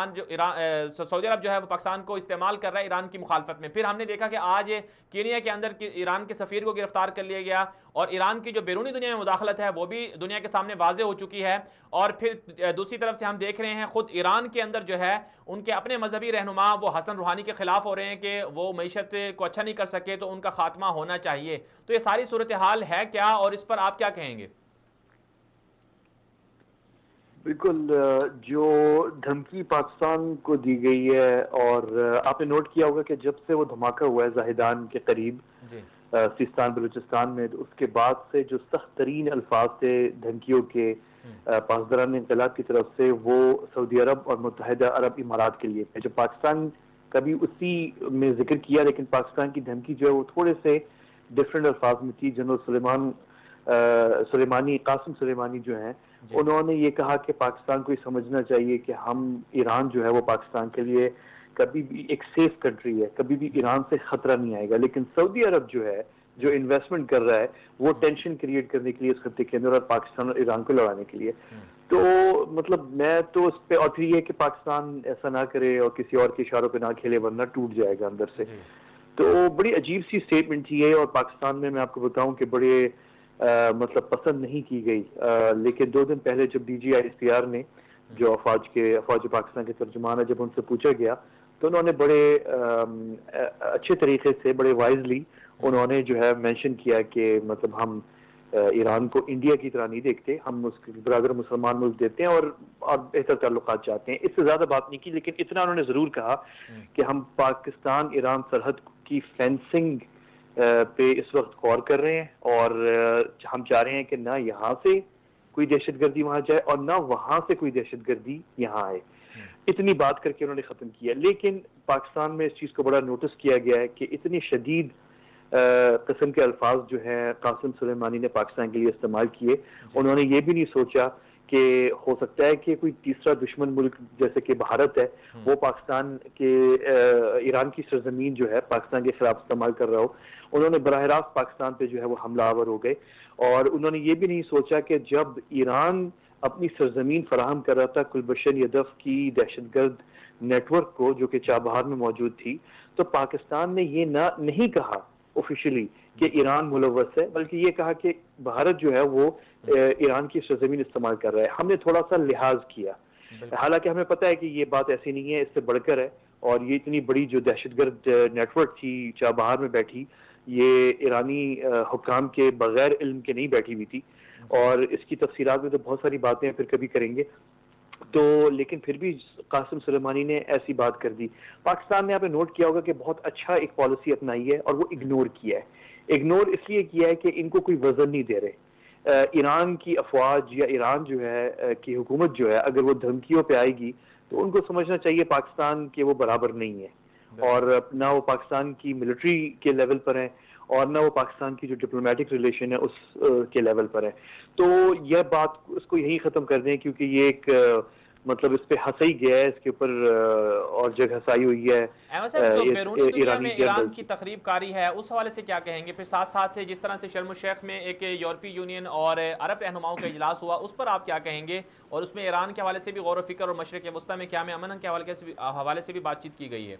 سعودی عرب جو ہے وہ پاکستان کو استعمال کر رہا ہے ایران کی مخالفت میں. پھر ہم نے دیکھا کہ آج کینیا کے اندر ایران کے سفیر کو گرفتار کر لیا گیا، اور ایران کی جو بیرونی دنیا میں مداخلت ہے وہ بھی دنیا کے سامنے واضح ہو چکی ہے. اور پھر دوسری طرف سے ہم دیکھ رہے ہیں خود ایران کے اندر جو ہے ان کے اپنے مذہبی رہنما وہ حسن روحانی کے خلاف ہو رہے ہیں کہ وہ معیشت کو اچھا نہیں کر سکے تو ان کا خاتمہ ہونا چاہیے. تو یہ ساری صورتحال ہے کیا، اور اس پر آپ کیا کہیں گے؟ بالکل، جو دھمکی پاکستان کو دی گئی ہے، اور آپ نے نوٹ کیا ہوگا کہ جب سے وہ دھماکہ ہوا ہے زاہدان کے قریب سیستان بلوچستان میں، تو اس کے بعد سے جو سخت ترین الفاظ تھے دھمکیوں کے پاسداران انقلاب کی طرف سے، وہ سعودی عرب اور متحدہ عرب امارات کے لیے تھے. جو پاکستان کا بھی اسی میں ذکر کیا، لیکن پاکستان کی دھمکی جو ہے وہ تھوڑے سے ڈفرینٹ الفاظ میں تھی. جنرل سلیمانی، قاسم سلیمانی جو ہیں، انہوں نے یہ کہا کہ پاکستان کو یہ سمجھنا چاہیے کہ ہم ایران جو ہے وہ پاکستان کے لیے کبھی بھی ایک سیف کنٹری ہے, کبھی بھی ایران سے خطرہ نہیں آئے گا. لیکن سعودی عرب جو ہے, جو انویسٹمنٹ کر رہا ہے, وہ ٹینشن کریٹ کرنے کے لیے اس خطے کے اندر اور پاکستان اور ایران کو لڑانے کے لیے. تو مطلب میں تو اس پہ, اور پھر یہ کہ پاکستان ایسا نہ کرے اور کسی اور کے اشاروں پہ نہ کھیلے ورنہ ٹوٹ جائے گا اندر سے. تو بڑی عجیب سی اسٹیٹمنٹ تھی یہ, اور پاکستان میں آپ کو بتاؤں کہ بڑے مطلب پسند نہیں کی گئی. لیکن 2 دن پہلے جب D G I S P R نے, جو افواج پاکستان کے ترجمان ہے, جب ان سے پوچھا گیا تو انہوں نے بڑے اچھے طریقے سے, بڑے وائزلی انہوں نے جو ہے مینشن کیا کہ مطلب ہم ایران کو انڈیا کی طرح نہیں دیکھتے, ہم اس کے برادر مسلمان ملک دیتے ہیں اور بہتر تعلقات چاہتے ہیں. اس سے زیادہ بات نہیں کی, لیکن اتنا انہوں نے ضرور کہا کہ ہم پاکستان ایران سرحد کی فینسنگ پہ اس وقت غور کر رہے ہیں, اور ہم چاہ رہے ہیں کہ نہ یہاں سے کوئی دہشت گردی وہاں جائے اور نہ وہاں سے کوئی دہشت گردی یہاں آئے. اتنی بات کر کے انہوں نے ختم کیا. لیکن پاکستان میں اس چیز کو بڑا نوٹس کیا گیا ہے کہ اتنی شدید قسم کے الفاظ جو ہیں قاسم سلیمانی نے پاکستان کے لیے استعمال کیے. انہوں نے یہ بھی نہیں سوچا کہ ہو سکتا ہے کہ کوئی تیسرا دشمن ملک جیسے کہ بھارت ہے وہ پاکستان کے ایران کی سرزمین جو ہے پاکستان کے خلاف استعمال کر رہا ہو. انہوں نے براہ راست پاکستان پہ جو ہے وہ حملہ آور ہو گئے, اور انہوں نے یہ بھی نہیں سوچا کہ جب ایران اپنی سرزمین فراہم کر رہا تھا گلبشن یدف کی دہشت گرد نیٹ ورک کو, جو کہ چابہار میں موجود تھی, تو پاکستان نے یہ نہیں کہا آفیشیلی کہ ایران ملوث ہے, بلکہ یہ کہا کہ بھارت جو ہے وہ ایران کی سرزمین استعمال کر رہا ہے. ہم نے تھوڑا سا لحاظ کیا, حالانکہ ہمیں پتہ ہے کہ یہ بات ایسی نہیں ہے, اس سے بڑھ کر ہے. اور یہ اتنی بڑی جو دہشت گرد نیٹ ورک تھی چابہار میں بیٹھی, یہ ایرانی حکام کے بغیر علم کے نہیں بیٹھی ہوئی تھی, اور اس کی تفصیلات میں تو بہت ساری باتیں پھر کبھی کریں گے. تو لیکن پھر بھی قاسم سلیمانی نے ایسی بات کر دی. پاکستان نے آپ نے نوٹ کیا ہوگا کہ بہت اچھا ایک پالیسی اپنائی ہے, اور وہ اگنور کیا ہے. اگنور اس لیے کیا ہے کہ ان کو کوئی وزن نہیں دے رہے. ایران کی افواج یا ایران جو ہے کی حکومت جو ہے, اگر وہ دھمکیوں پہ آئے گی تو ان کو سمجھنا چاہیے پاکستان کے وہ برابر نہیں ہے, اور نہ وہ پاکستان کی ملٹری کے لیول پر ہیں, اور نہ وہ پاکستان کی جو ڈپلومیٹک ریلیشن ہے اس کے لیول پر ہے. تو یہ بات اس کو یہی ختم کر دیں, کیونکہ یہ ایک مطلب اس پہ ہنسا ہی گیا ہے, اس کے اوپر اور جگ ہنسائی ہوئی ہے. احمد صاحب, جو بیرونی دنیا میں ایران کی تخریب کاری ہے اس حوالے سے کیا کہیں گے؟ پھر ساتھ ساتھ جس طرح سے شرم الشیخ میں ایک یورپی یونین اور عرب رہنماؤں کا اجلاس ہوا, اس پر آپ کیا کہیں گے؟ اور اس میں ایران کے حوالے سے بھی غور و فکر, اور مشرق وسطیٰ میں قیام امن کے حوالے سے بھی بات چیت کی گئی ہے.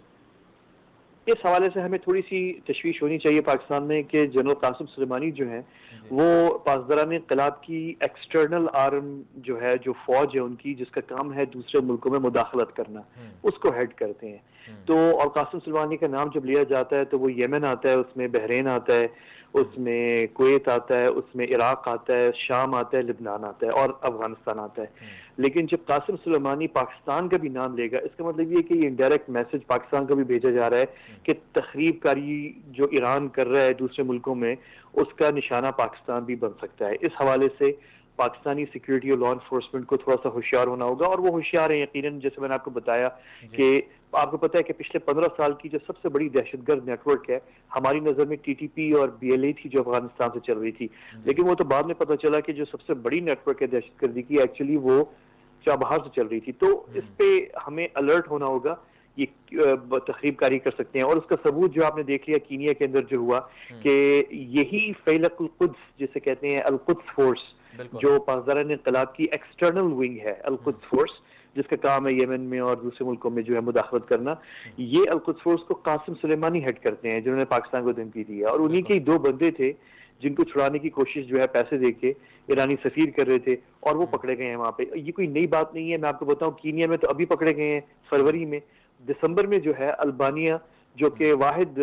اس حوالے سے ہمیں تھوڑی سی تشویش ہونی چاہیے پاکستان میں کہ جنرل قاسم سلیمانی جو ہیں وہ پاسداران انقلاب کی ایکسٹرنل آرم جو ہے, جو فوج ہے ان کی, جس کا کام ہے دوسرے ملکوں میں مداخلت کرنا, اس کو ہیڈ کرتے ہیں. تو اور قاسم سلیمانی کا نام جب لیا جاتا ہے تو وہ یمن آتا ہے, اس میں بحرین آتا ہے, اس میں کویت آتا ہے, اس میں عراق آتا ہے, شام آتا ہے, لبنان آتا ہے, اور افغانستان آتا ہے. لیکن جب قاسم سلیمانی پاکستان کا بھی نام لے گا, اس کا مطلب یہ کہ یہ انڈائریکٹ میسج پاکستان کو بھی بھیجا جا رہا ہے کہ تخریب کاری جو ایران کر رہا ہے دوسرے ملکوں میں, اس کا نشانہ پاکستان بھی بن سکتا ہے. اس حوالے سے پاکستانی سیکیورٹی اور لا انفورسمنٹ کو تھوڑا سا ہوشیار ہونا ہوگا, اور وہ ہوشیار ہیں یقیناً. جیسے میں نے آپ کو بتایا کہ آپ کو پتہ ہے کہ پچھلے 15 سال کی جو سب سے بڑی دہشت گرد نیٹ ورک ہے ہماری نظر میں ٹی ٹی پی اور بی ایل اے تھی, جو افغانستان سے چل رہی تھی. لیکن وہ تو بعد میں پتہ چلا کہ جو سب سے بڑی نیٹ ورک ہے دہشت گردی کی, ایکچولی وہ چابہار سے چل رہی تھی. تو اس پہ ہمیں الرٹ ہونا ہوگا, یہ تخریب کاری کر سکتے ہیں. اور اس کا ثبوت جو آپ نے دیکھ لیا کینیا کے اندر جو ہوا, کہ یہی فیلق القدس جسے کہتے ہیں القدس فورس, جو پاسداران انقلاب کی ایکسٹرنل ونگ ہے, القدس فورس, جس کا کام ہے یمن میں اور دوسرے ملکوں میں جو ہے مداخلت کرنا, یہ القدس فورس کو قاسم سلیمانی ہیڈ کرتے ہیں, جنہوں نے پاکستان کو دھمکی دی ہے. اور انہی کے 2 بندے تھے جن کو چھڑانے کی کوشش جو ہے پیسے دے کے ایرانی سفیر کر رہے تھے, اور وہ پکڑے گئے ہیں وہاں پہ. یہ کوئی نئی بات نہیں ہے, میں آپ کو بتاؤں کینیا میں تو ابھی پکڑے گئے ہیں فروری میں. دسمبر میں جو ہے البانیہ, جو کہ واحد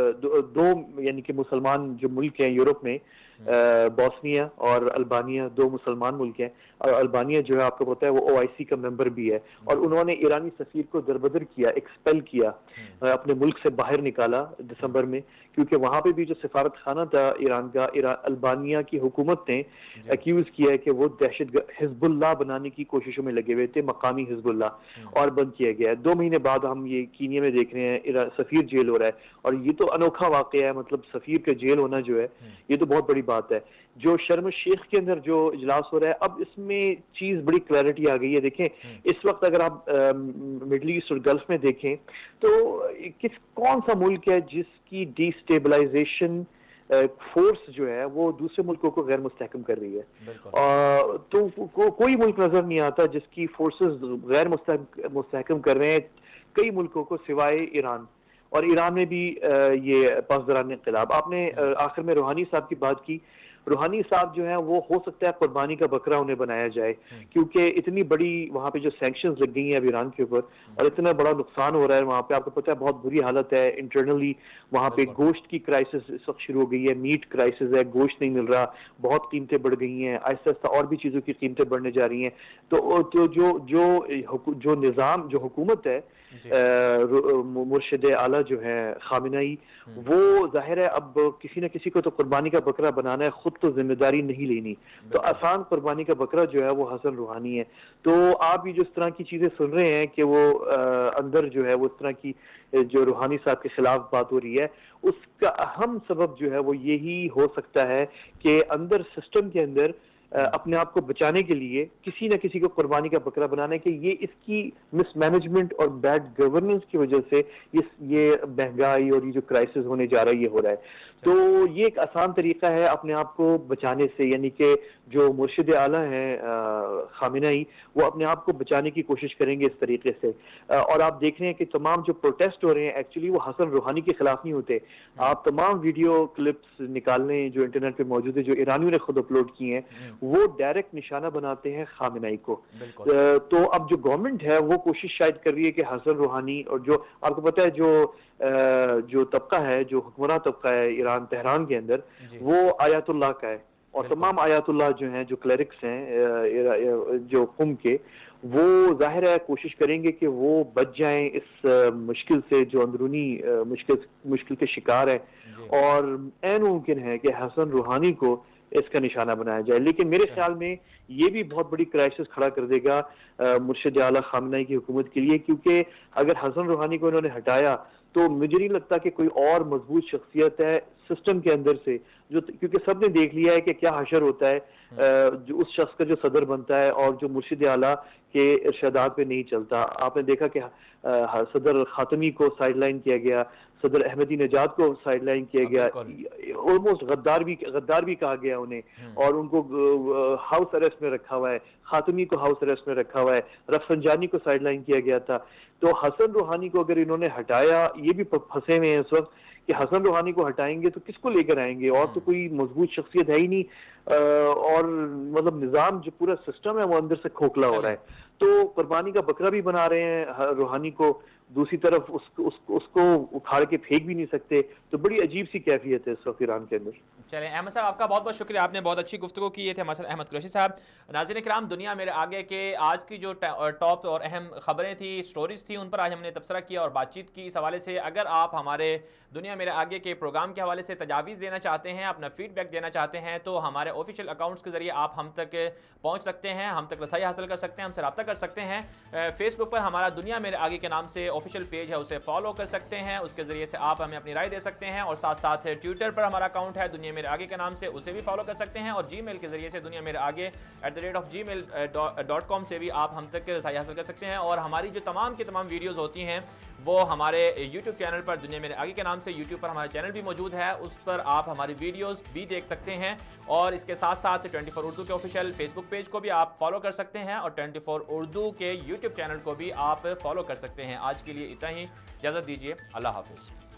2 یعنی کہ مسلمان جو ملک ہیں یورپ میں, بوسنیا اور البانیہ 2 مسلمان ملک ہیں, اور البانیہ جو ہے آپ کو پتہ ہے وہ OIC کا ممبر بھی ہے, اور انہوں نے ایرانی سفیر کو دربدر کیا, ایکسپیل کیا, اپنے ملک سے باہر نکالا دسمبر میں, کیونکہ وہاں پہ بھی جو سفارت خانہ تھا ایران کا, البانیہ کی حکومت نے ایکیوز کیا ہے کہ وہ دہشت حزب اللہ بنانے کی کوششوں میں لگے ہوئے تھے, مقامی حزب اللہ, اور بند کیا گیا ہے. 2 مہینے بعد ہم یہ کینیا میں دیکھ رہے ہیں سفیر جیل ہو رہا ہے, اور یہ تو انوکھا واقعہ ہے. مطلب سفیر کا جیل ہونا جو ہے یہ تو بہت بڑی بات ہے. جو شرم الشیخ کے اندر جو اجلاس ہو رہا ہے, اب اس میں چیز بڑی کلیئرٹی آ گئی ہے. دیکھیں اس وقت اگر آپ مڈل ایسٹ اور گلف میں دیکھیں تو کون سا ملک ہے جس کی ڈی اسٹیبلائزیشن فورس جو ہے وہ دوسرے ملکوں کو غیر مستحکم کر رہی ہے. تو کوئی ملک نظر نہیں آتا جس کی فورسز غیر مستحکم کر رہے ہیں کئی ملکوں کو سوائے ایران. اور ایران میں بھی یہ پاسداران انقلاب. آپ نے آخر میں روحانی صاحب کی بات کی. روحانی صاحب جو ہیں وہ ہو سکتا ہے قربانی کا بکرا انہیں بنایا جائے, کیونکہ اتنی بڑی وہاں پہ جو سینکشنز لگ گئی ہیں اب ایران کے اوپر اور اتنا بڑا نقصان ہو رہا ہے وہاں پہ. آپ کو پتہ ہے بہت بری حالت ہے انٹرنلی وہاں پہ. گوشت کی کرائسس اس وقت شروع ہو گئی ہے, میٹ کرائسس ہے, گوشت نہیں مل رہا, بہت قیمتیں بڑھ گئی ہیں, آہستہ آہستہ اور بھی چیزوں کی قیمتیں بڑھنے جا رہی ہیں. تو جو نظام جو حکومت ہے مرشد اعلیٰ جو ہے خامنہئی, وہ ظاہر ہے اب کسی نہ کسی کو تو قربانی کا بکرا بنانا ہے, خود تو ذمہ داری نہیں لینی. تو آسان قربانی کا بکرا جو ہے وہ حسن روحانی ہے. تو آپ یہ جو اس طرح کی چیزیں سن رہے ہیں کہ وہ اندر جو ہے وہ اس طرح کی جو روحانی صاحب کے خلاف بات ہو رہی ہے, اس کا اہم سبب جو ہے وہ یہی ہو سکتا ہے کہ اندر سسٹم کے اندر اپنے آپ کو بچانے کے لیے کسی نہ کسی کو قربانی کا بکرا بنانے کے یہ اس کی مس مینجمنٹ اور بیڈ گورننس کی وجہ سے یہ مہنگائی اور یہ جو کرائسس ہونے جا رہا ہے یہ ہو رہا ہے. تو یہ ایک آسان طریقہ ہے اپنے آپ کو بچانے سے, یعنی کہ جو مرشد اعلیٰ ہیں خامنہئی وہ اپنے آپ کو بچانے کی کوشش کریں گے اس طریقے سے. اور آپ دیکھ رہے ہیں کہ تمام جو پروٹیسٹ ہو رہے ہیں ایکچولی وہ حسن روحانی کے خلاف نہیں ہوتے. آپ تمام ویڈیو کلپس نکال لیں جو انٹرنیٹ پہ موجود ہے جو ایرانیوں نے خود اپلوڈ کی ہیں, وہ ڈائریکٹ نشانہ بناتے ہیں خامنہئی کو. تو اب جو گورنمنٹ ہے وہ کوشش شاید کر رہی ہے کہ حسن روحانی اور جو آپ کو پتہ ہے جو طبقہ ہے جو حکمراں طبقہ ہے ایران تہران کے اندر وہ آیات اللہ کا ہے, اور تمام آیات اللہ جو ہیں جو کلیرکس ہیں جو قم کے, وہ ظاہر ہے کوشش کریں گے کہ وہ بچ جائیں اس مشکل سے جو اندرونی مشکل کے شکار ہیں. اور عین ممکن ہے کہ حسن روحانی کو اس کا نشانہ بنایا جائے. لیکن میرے خیال میں یہ بھی بہت بڑی کرائسس کھڑا کر دے گا مرشد اعلیٰ خامنہئی کی حکومت کے لیے, کیونکہ اگر حسن روحانی کو انہوں نے ہٹایا تو مجھے نہیں لگتا کہ کوئی اور مضبوط شخصیت ہے سسٹم کے اندر سے, جو کیونکہ سب نے دیکھ لیا ہے کہ کیا حشر ہوتا ہے جو اس شخص کا جو صدر بنتا ہے اور جو مرشد اعلیٰ کے ارشادات پہ نہیں چلتا. آپ نے دیکھا کہ صدر خاتمی کو سائڈ لائن کیا گیا, صدر احمدی نژاد کو سائڈ لائن کیا گیا, آلموسٹ غدار بھی کہا گیا انہیں, اور ان کو ہاؤس اریسٹ میں رکھا ہوا ہے. خاتمی کو ہاؤس اریسٹ میں رکھا ہوا ہے, رفسنجانی کو سائڈ لائن کیا گیا تھا. تو حسن روحانی کو اگر انہوں نے ہٹایا, یہ بھی پھنسے ہوئے ہیں اس وقت کہ حسن روحانی کو ہٹائیں گے تو کس کو لے کر آئیں گے, اور تو کوئی مضبوط شخصیت ہے ہی نہیں, اور مطلب نظام جو پورا سسٹم ہے وہ اندر سے کھوکھلا ہو رہا ہے. تو قربانی کا بکرا بھی بنا رہے ہیں روحانی کو, دوسری طرف اس کو اکھاڑ کے پھینک بھی نہیں سکتے. تو بڑی عجیب سی کیفیت ہے اس وقت ایران کے اندر. چلیں احمد صاحب آپ کا بہت بہت شکریہ, آپ نے بہت اچھی گفتگو کی. یہ تھے احمد قریشی صاحب. ناظرین کرام, دنیا میرے آگے کے آج کی جو ٹاپ اور اہم خبریں تھیں, سٹوریز تھیں, ان پر آج ہم نے تبصرہ کیا اور بات چیت کی. اس حوالے سے اگر آپ ہمارے دنیا میرے آگے کے پروگرام کے حوالے سے تجاویز دینا چاہتے ہیں, اپنا فیڈ بیک دینا چاہتے ہیں, تو ہمارے آفیشیل اکاؤنٹس کے ذریعے آپ ہم تک پہنچ سکتے ہیں, ہم تک رسائی حاصل کر سکتے ہیں, ہم سے رابطہ کر سکتے ہیں. فیس بک پر ہمارا دنیا میرے آگے کے نام سے آفیشیل پیج ہے, اسے فالو کر سکتے ہیں, اس کے ذریعے سے آپ ہمیں اپنی رائے دے سکتے ہیں. اور ساتھ ساتھ ٹویٹر پر ہمارا اکاؤنٹ ہے دنیا میرے آگے کے نام سے, اسے بھی فالو کر سکتے ہیں. اور جی میل کے ذریعے سے دنیا میرے آگے @gmail.com سے بھی آپ ہم تک رسائی حاصل کر سکتے ہیں. اور ہماری جو تمام کی تمام ویڈیوز ہوتی ہیں وہ ہمارے یوٹیوب چینل پر دنیا میرے آگے کے نام سے, یوٹیوب پر ہمارا چینل بھی موجود ہے, اس پر آپ ہماری ویڈیوز بھی دیکھ سکتے ہیں. اور اس کے ساتھ ساتھ 24 اردو کے آفیشیل فیس بک پیج کو بھی آپ فالو کر سکتے ہیں, اور 24 اردو کے یوٹیوب چینل کو بھی آپ فالو کر سکتے ہیں. آج کے لیے اتنا ہی, اجازت دیجیے, اللہ حافظ.